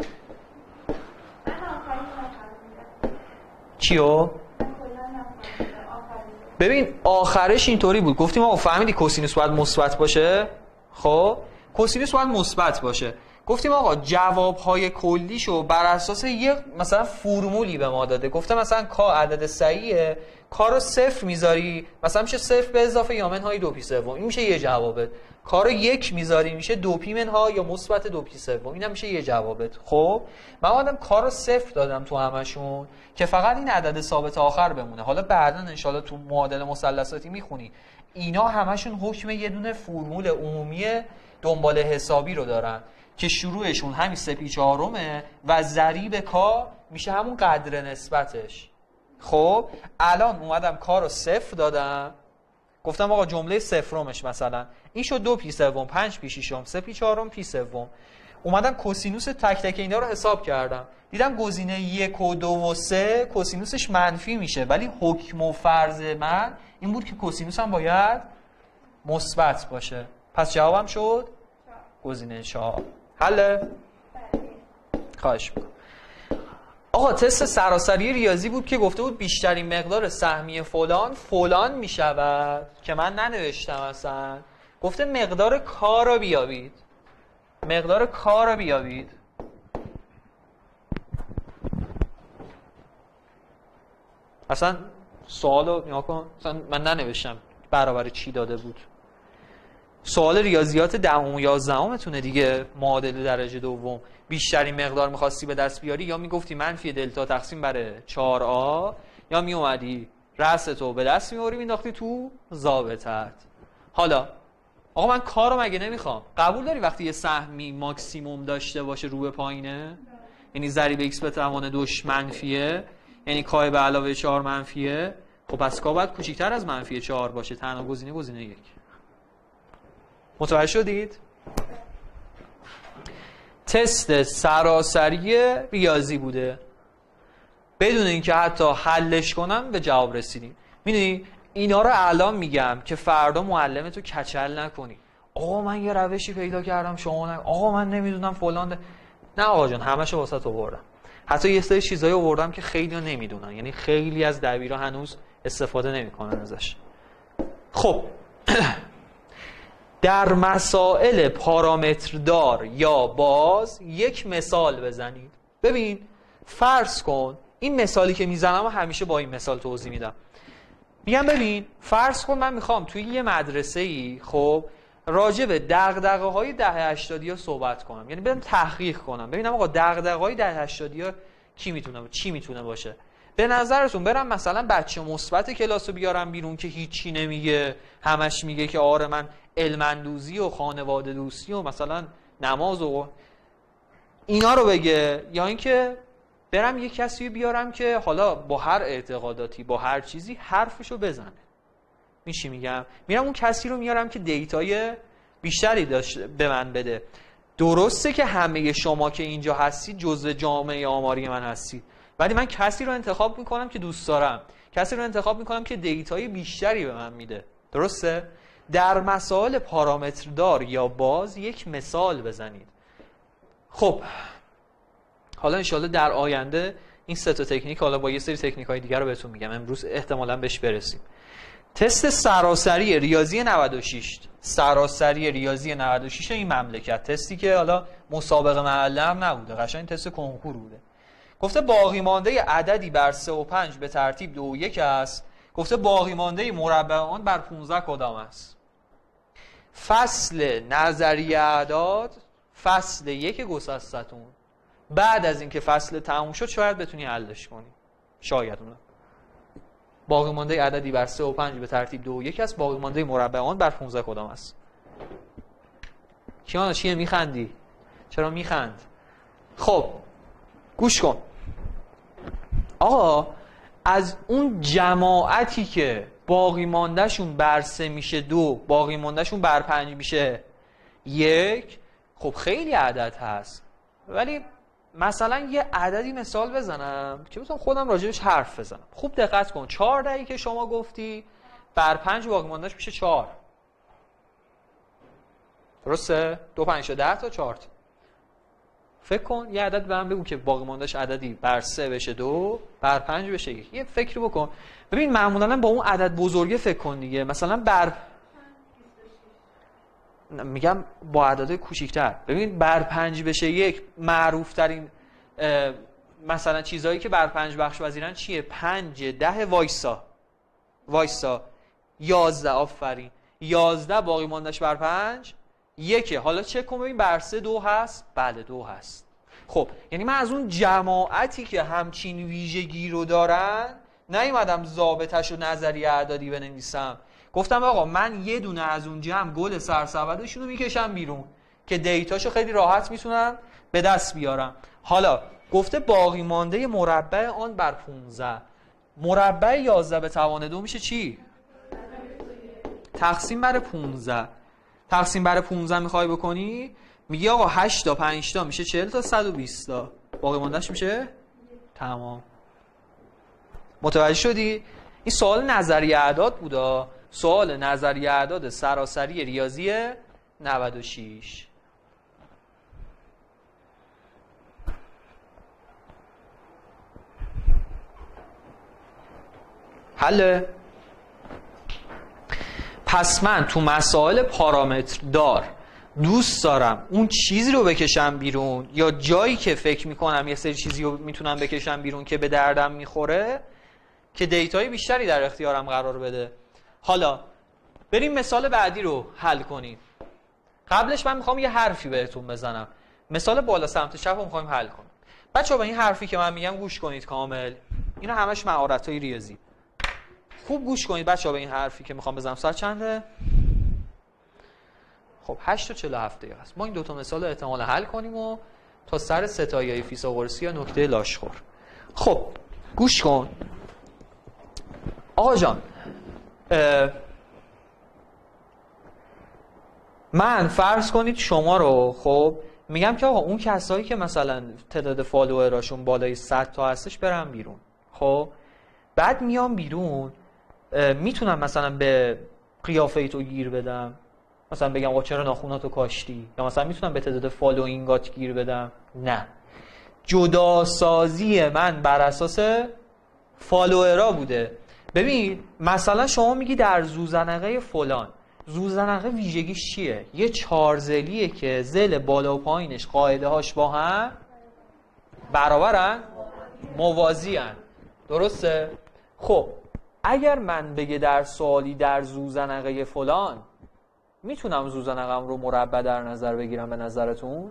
چیو؟ ببین آخرش اینطوری بود، گفتیم آقا فهمیدی کوسینوس باید مثبت باشه؟ خب کوسینوس باید مثبت باشه. گفتیم آقا جوابهای کلیشو بر اساس یه مثلا فرمولی به ما داده. گفته مثلا کا عدد صحیحه، کا رو 0 میذاری مثلا میشه 0 به اضافه یا منهای 2 پی سوم، این میشه یه جوابت. کا رو 1 میذاری میشه 2 پی منها یا مثبت 2 پی سوم، اینم میشه یه جوابت. خب من اومدم کا رو 0 دادم تو همشون که فقط این عدد ثابت آخر بمونه. حالا بعدا ان شاءالله تو معادله مثلثاتی میخونی اینا همشون حکم یه دونه فرمول عمومی دنبال حسابی رو دارن که شروعشون همین 3 پی چهارمه و ضریب کا میشه همون قدر نسبتش. خب الان اومدم کا رو 0 دادم، گفتم آقا جمله صفرمش مثلا این شد 2 پی سوم، 5 پی ششم، 3 پی چهارم، پی سوم. اومدم کوسینوس تک تک اینا رو حساب کردم، دیدم گزینه 1 و 2 و 3 کوسینوسش منفی میشه، ولی حکم و فرض من این بود که کوسینوس هم باید مثبت باشه. پس جوابم شد گزینه 4. حله؟ خواهش میکنم. آقا تست سراسری ریاضی بود که گفته بود بیشترین مقدار سهمی فلان میشود که من ننوشتم اصلا. گفته مقدار کار رو بیابید. مقدار کار رو بیابید. اصلا سوالو نگاه کن، مثلا من ننوشتم برابر چی داده بود. سوال ریاضیات 10 و 11 تونه دیگه، معادله درجه دوم. بیشترین مقدار می‌خواستی به دست بیاری، یا میگفتی منفی دلتا تقسیم بر 4a، یا میومدی رأستو به دست می‌آوردی مینداختی تو ضابطت. حالا آقا من کارو مگه نمیخوام؟ قبول داری وقتی یه سهمی ماکسیموم داشته باشه رو به پایینه؟ یعنی ضریب x به توان 2 منفیه، یعنی k به علاوه 4 منفیه. خب پس k باید کوچیک‌تر از منفی 4 باشه. تنها گزینه گزینه 1. متوجه شدید؟ تست سراسری ریاضی بوده، بدون اینکه حتی حلش کنم به جواب رسیدیم. میدونی اینا رو الان میگم که فردا معلمتو کچل نکنی. آقا من یه روشی پیدا کردم شما نه، آقا من نمیدونم فلان نه آقا جان، همه‌شو واسط آوردم. حتی یه سری چیزایی آوردم که خیلی‌ها نمیدونن، یعنی خیلی از دبیرا هنوز استفاده نمیکنن ازش. خب در مسائل پارامتردار یا باز یک مثال بزنید. ببین فرض کن این مثالی که میزنم همیشه با این مثال توضیح میدم. میگم ببین فرض کن من میخوام توی یه مدرسه‌ای خب راجع به دغدغه‌های دهه 80 صحبت کنم، یعنی برم تحقیق کنم ببینم آقا دغدغه‌های دهه 80 چی میتونه باشه. به نظرتون برم مثلا بچه مثبت کلاسو بیارم بیرون که هیچی نمیگه، همش میگه که آره من علم اندوزی و خانواده دوستی و مثلا نماز و اینا رو بگه، یا اینکه برم یه کسی بیارم که حالا با هر اعتقاداتی با هر چیزی حرفشو بزنه. میشی میگم میرم اون کسی رو میارم که دیتای بیشتری به من بده. درسته که همه شما که اینجا هستید جزء جامعه آماری من هستید، ولی من کسی رو انتخاب میکنم که دوست دارم، کسی رو انتخاب میکنم که دیتای بیشتری به من میده. درسته؟ در مسائل پارامتردار یا باز یک مثال بزنید. خب حالا انشالله در آینده این سه تا تکنیک، حالا با یه سری تکنیک‌های دیگر رو بهتون میگم، امروز احتمالاً بهش برسیم. تست سراسری ریاضی 96، سراسری ریاضی 96 این مملکت، تستی که حالا مسابقه محله هم نبوده، قشنگ تست کنکور بوده. گفته باقی مانده عددی بر 3 و 5 به ترتیب 2 و 1 است. گفته باقی مانده مربع آن بر 15 کدام است؟ فصل نظریه اعداد فصل 1 گسستون. بعد از اینکه فصل تموم شد شاید بتونی حلش کنی، شاید اون باقی مانده عددی بر 3 و 5 به ترتیب 2 و 1 است. باقی مانده مربع آن بر 15 کدام است؟ کیان چیه میخندی؟ چرا میخند؟ خب گوش کن آقا، از اون جماعتی که باقی ماندهشون بر 3 میشه 2، باقی ماندهشون بر 5 میشه 1، خب خیلی عدد هست، ولی مثلا یه عددی مثال بزنم که بتونم خودم راجبش حرف بزنم. خوب دقت کن. 14 که شما گفتی بر 5 باقی ماندهش میشه 4. درسته؟ 2 5 10 تا 4 تا. فکر کن یه عدد به من بگو که باقی ماندهش عددی بر 3 بشه 2، بر 5 بشه 1. یه فکری بکن. ببین معمولا با اون عدد بزرگه فکر کن دیگه. مثلا بر میگم با عدد کوچیک‌تر. ببین بر 5 بشه 1 معروف ترین مثلا چیزایی که بر 5 بخش پذیرن چیه؟ 5 10 وایسا 11. آفرین 11 باقی ماندهش بر 5 1. حالا چک کن ببین بر 3 2 هست؟ بله 2 هست. خب یعنی من از اون جماعتی که همچین ویژگی رو دارن نیومدم ضابطش و نظریه اعدادی بنویسم، گفتم آقا من یه دونه از اون جمع گل سرسبدشون رو میکشم بیرون که دیتاشو خیلی راحت میتونم به دست بیارم. حالا گفته باقی مانده مربع آن بر 15. مربع 11 به توان 2 میشه چی؟ تقسیم بر 15. تقسیم بر 15 میخوای بکنی میگی آقا 8 تا 5 تا میشه 40 تا 120 تا. باقی ماندهش میشه تمام. متوجه شدی؟ این سوال نظریه اعداد بودا، سوال نظریه اعداد سراسری ریاضی 96. حل. پس من تو مسائل پارامتر دار دوست دارم اون چیزی رو بکشم بیرون، یا جایی که فکر میکنم یه سری چیزی رو میتونم بکشم بیرون که به دردم میخوره، که دیتای بیشتری در اختیارم قرار بده. حالا بریم مثال بعدی رو حل کنیم. قبلش من میخوام یه حرفی بهتون بزنم. مثال بالا سمت چپ رو میخوایم حل کنیم. بچه‌ها به این حرفی که من میگم گوش کنید کامل. اینا همش مهارت‌های ریاضی. خوب گوش کنید بچه‌ها به این حرفی که میخوام بزنم. ساعت چنده؟ خب 8:47 دقیقه است. ما این دو تا مثال احتمال حل کنیم و تا سر ستایه فیثاغورسی یا نکته لاشخور. خب گوش کن. آقا جان من فرض کنید شما رو خب میگم که آقا اون کسایی که مثلا تعداد فالووراشون بالای 100 تا هستش برن بیرون. خب بعد میام بیرون میتونم مثلا به قیافه تو گیر بدم، مثلا بگم آقا چرا ناخوناتو کاشتی، یا مثلا میتونم به تعداد فالوینگات گیر بدم؟ نه، جداسازی من بر اساس فالوورا بوده. ببین مثلا شما میگی در زوزنقه فلان، زوزنقه ویژگیش چیه؟ یه چارزلیه که زل بالا و پایینش قاعده هاش با هم برابرن، موازیان. درسته؟ خب اگر من بگه در سوالی در زوزنقه فلان، میتونم زوزنقم رو مربع در نظر بگیرم به نظرتون؟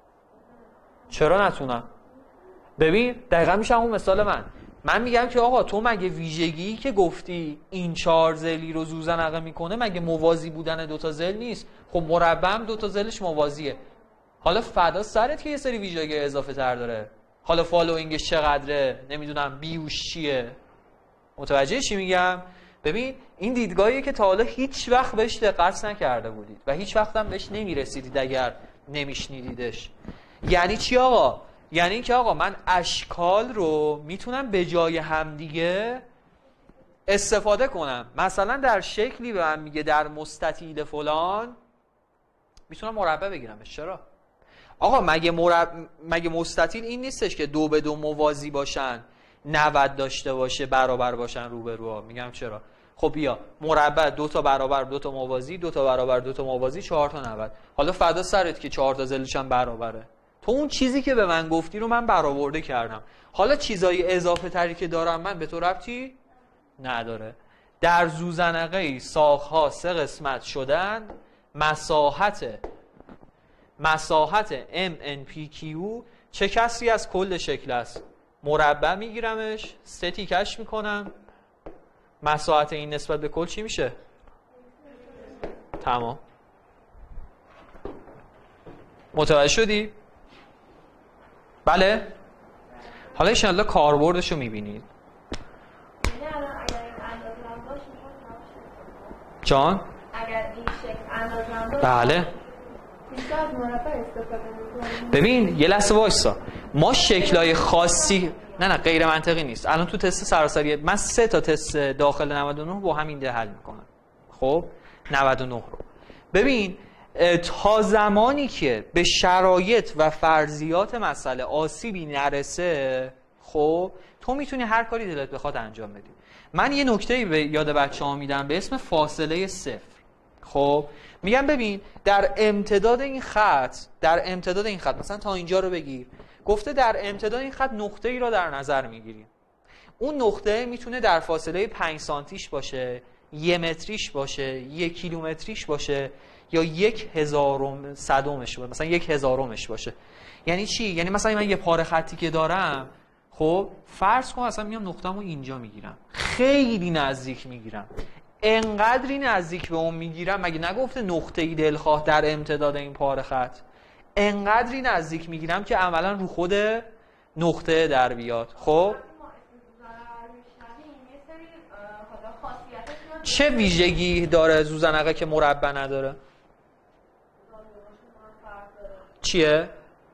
چرا نتونم؟ ببین دقیقا میشه همون مثال من میگم که آقا تو مگه ویژگی که گفتی این چهار زلی رو زوزنقه میکنه مگه موازی بودن دوتا زل نیست؟ خب مربع هم دوتا زلش موازیه. حالا فدا سرت که یه سری ویژگی اضافه تر داره. حالا فالوینگش چقدره، نمیدونم بیوش چیه. متوجه چی میگم؟ ببین این دیدگاهیه که تا حالا هیچ وقت بهش دقت نکرده بودید و هیچ وقت هم بهش نمیرسیدید اگر نمیشنیدیدش. یعنی چی آقا؟ یعنی اینکه آقا من اشکال رو میتونم به جای همدیگه استفاده کنم. مثلا در شکلی به من میگه در مستطیل فلان میتونم مربع بگیرمش. چرا؟ آقا مگه مستطیل این نیستش که 2 به 2 موازی باشن، 90 داشته باشه، برابر باشن روبروها؟ میگم چرا؟ خب بیا مربع 2 تا برابر 2 تا موازی، 2 تا برابر 2 تا موازی، 4 تا 90. حالا فدا سرت که 4 تا زلش هم برابره. تو اون چیزی که به من گفتی رو من برآورده کردم. حالا چیزای اضافه تری که دارم من به تو ربطی نداره. در زوزنقه ساق‌ها 3 قسمت شدن، مساحت MNPQ چه کسری از کل شکل است؟ مربع میگیرمش، 3 تیکش میکنم، مساحت این نسبت به کل چی میشه؟ تمام. متوجه شدی؟ بله؟ حالا انشاءالله کاربردش رو میبینید. جان؟ اگر این شکل اندازم باشه بله ببین یه لحظه وایسا، ما شکلای خاصی نه غیر منطقی نیست. الان تو تست سراسری من 3 تا تست داخل 99 با همین ده حل میکنم. خب 99 رو ببین، تا زمانی که به شرایط و فرضیات مسئله آسیبی نرسه خب تو میتونی هر کاری دلت بخواد انجام بدی. من یه نکته‌ای به یاد بچه‌ها میدم به اسم فاصله صفر. خب میگم ببین در امتداد این خط مثلا تا اینجا رو بگیر، گفته در امتداد این خط نقطه‌ای را در نظر میگیریم. اون نقطه میتونه در فاصله 5 سانتیش باشه، 1 متریش باشه، 1 کیلومتریش باشه، یا 1/1000مش باشه، مثلا 1/1000مش باشه. یعنی چی؟ یعنی مثلا من یه پاره خطی که دارم خب فرض کن مثلا میام نقطه‌مو اینجا میگیرم، خیلی نزدیک میگیرم، انقدری نزدیک به اون میگیرم، مگه نگفته نقطه‌ای دلخواه در امتداد این پاره خط؟ انقدری نزدیک میگیرم که عملا رو خود نقطه در بیاد. خب چه ویژگی داره زوزنقه که مربع نداره؟ چیه؟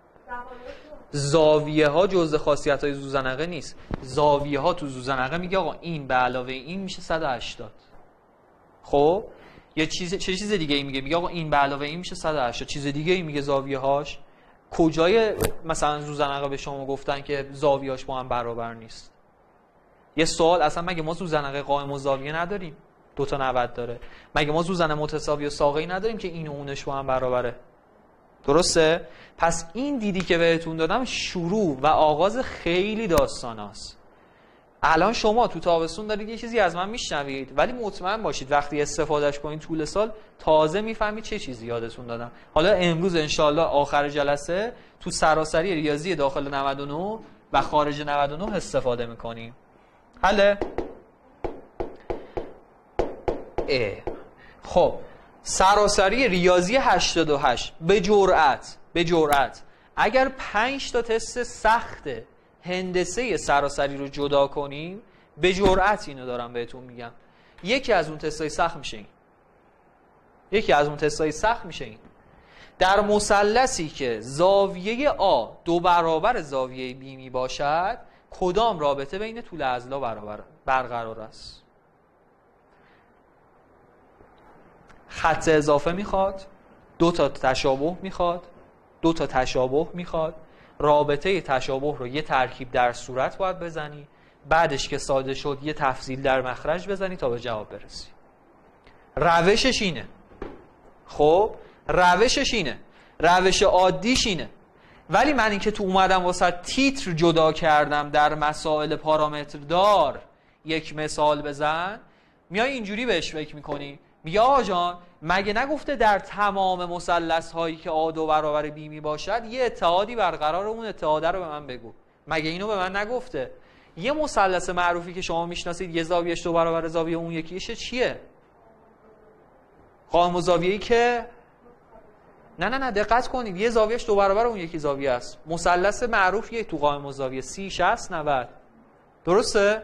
زاویه ها جزء خاصیت های زوزنقه نیست. زاویه ها تو زوزنقه میگه آقا این به علاوه این میشه 180. خب یه چه چیز دیگه ای میگه آقا این به علاوه این میشه 180. چیز دیگه ای میگه زاویه هاش. کجای مثلا زوزنقه به شما گفتن که زاویه هاش با هم برابر نیست؟ یه سوال، اصلا مگه ما زوزنقه قائم الزاویه نداریم؟ 2 تا 90 داره. مگه ما زوزنه متساوی و ساقه‌ای نداریم که این و اونش با هم برابره؟ درسته؟ پس این دیدی که بهتون دادم شروع و آغاز خیلی داستاناست. الان شما تو تابستون دارید یه چیزی از من میشنوید، ولی مطمئن باشید وقتی استفادهش کنید طول سال تازه میفهمید چه چیزی یادتون دادم. حالا امروز انشالله آخر جلسه تو سراسری ریاضی داخل 99 و خارج 99 استفاده میکنیم. حله؟ خب سراسری ریاضی 88 به جرأت اگر 5 تا تست سخت هندسه سراسری رو جدا کنیم، به جرأت اینو دارم بهتون میگم، یکی از اون تستای سخت میشه این. در مثلثی که زاویه آ 2 برابر زاویه بی می باشد، کدام رابطه بین طول اضلاع برقرار است؟ خط اضافه میخواد، 2 تا تشابه میخواد، رابطه تشابه رو یه ترکیب در صورت باید بزنی، بعدش که ساده شد یه تفضیل در مخرج بزنی تا به جواب برسی. روشش اینه. خب روش عادیش اینه. ولی من این که تو اومدم واسه تیتر جدا کردم در مسائل پارامتر دار یک مثال بزن، میای اینجوری بهش فکر میکنی، میگه آقا جان مگه نگفته در تمام مثلث هایی که آ 2 برابر بی می باشد یه اتحادی برقرار، اون اتحاده رو به من بگو. مگه اینو به من نگفته؟ یه مثلث معروفی که شما میشناسید یه زاویهش 2 برابر زاویه اون یکیشه چیه؟ قائم الزاویه‌ای که نه دقت کنید، یه زاویهش 2 برابر اون یکی زاویه است. مثلث معروفیه تو قائم الزاویه 30 60 90. درسته؟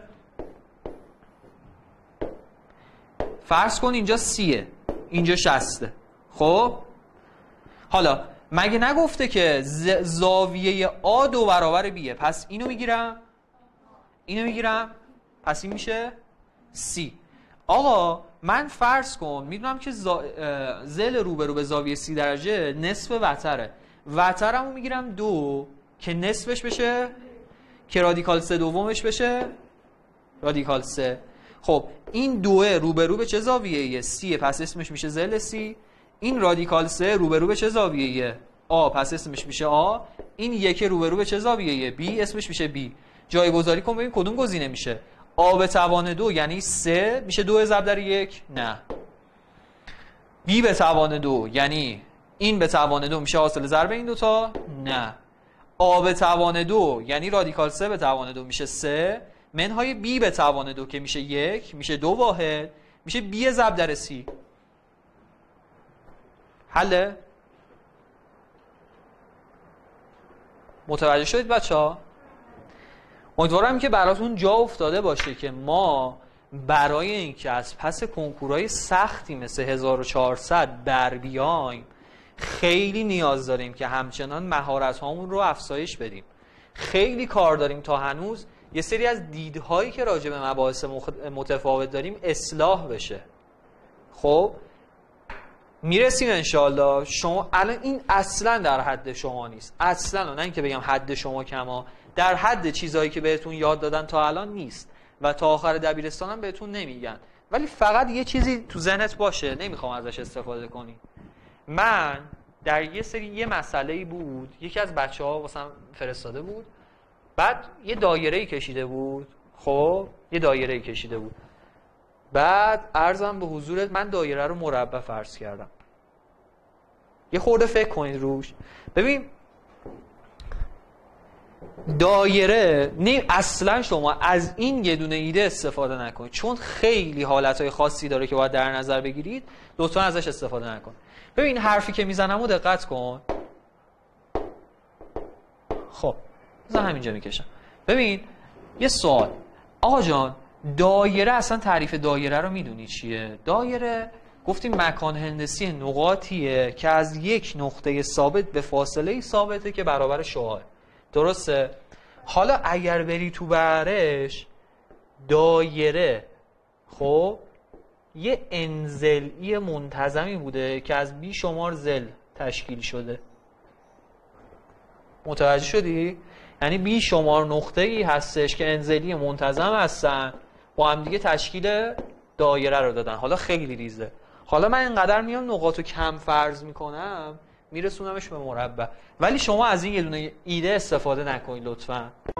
فرض کن اینجا 30، اینجا 60. خب حالا مگه نگفته که زاویه آ 2 برابر بیه؟ پس اینو میگیرم، پس این میشه 30. آقا من فرض کن میدونم که زل روبرو به زاویه 30 درجه نصف وتره، وترمو میگیرم 2 که نصفش بشه، که رادیکال 3 دومش بشه رادیکال 3. خب این 2 روبرو به چه زاویه‌ایه؟ 30، پس اسمش میشه زل 30. این رادیکال 3 روبرو به چه زاویه‌ایه؟ آ، پس اسمش میشه آ. این 1 روبرو به چه زاویه‌ایه؟ بی، اسمش میشه بی. جایگذاری کن ببین کدوم گزینه میشه. آ به توان 2 یعنی 3 میشه 2 ضرب در 1؟ نه. بی به توان 2 یعنی این به توان 2 میشه حاصل ضرب این دوتا؟ نه. آ به توان 2 یعنی رادیکال 3 به توان 2 میشه 3 منهای بی به توان 2 که میشه 1 میشه 2 واحد میشه بی ضرب در 30. حله؟ متوجه شدید بچه‌ها؟ امیدوارم که براتون جا افتاده باشه که ما برای اینکه از پس کنکورهای سختی مثل 1400 بر بیایم خیلی نیاز داریم که همچنان مهارت هامون رو افزایش بدیم. خیلی کار داریم تا هنوز یه سری از دیدهایی که راجع به مباحث متفاوت داریم اصلاح بشه. خب میرسیم انشالله. شما الان این اصلا در حد شما نیست، اصلا، نه اینکه بگم حد شما کما، در حد چیزایی که بهتون یاد دادن تا الان نیست و تا آخر دبیرستان هم بهتون نمیگن. ولی فقط یه چیزی تو ذهنت باشه، نمیخوام ازش استفاده کنی. من در یه مسئله‌ای بود، یکی از بچه‌ها واسم فرستاده بود، بعد یه دایره‌ای کشیده بود. خب یه دایره‌ای کشیده بود، بعد عرضم به حضورت من دایره رو مربع فرض کردم. یه خورده فکر کنید روش. ببین دایره اصلا شما از این یه دونه ایده استفاده نکنید، چون خیلی حالتهای خاصی داره که باید در نظر بگیرید. لطفا ازش استفاده نکنید. ببین حرفی که میزنم رو دقت کن. خب بذار همینجا میکشم. ببین یه سوال، آقا جان دایره، اصلا تعریف دایره رو میدونی چیه؟ دایره گفتیم مکان هندسی نقاطیه که از یک نقطه ثابت به فاصله ثابته که برابر شعاع. درسته؟ حالا اگر بری تو برش دایره، خب یه انزلی منتظمی بوده که از بی شمار زل تشکیل شده. متوجه شدی؟ یعنی بی شمار نقطه‌ای هستش که انزلی منتظم هستن با هم دیگه تشکیل دایره رو دادن. حالا خیلی ریزه. حالا من اینقدر میام نقاطو کم فرض میکنم میرسونمش به مربع. ولی شما از این یه دونه ایده استفاده نکنید لطفا.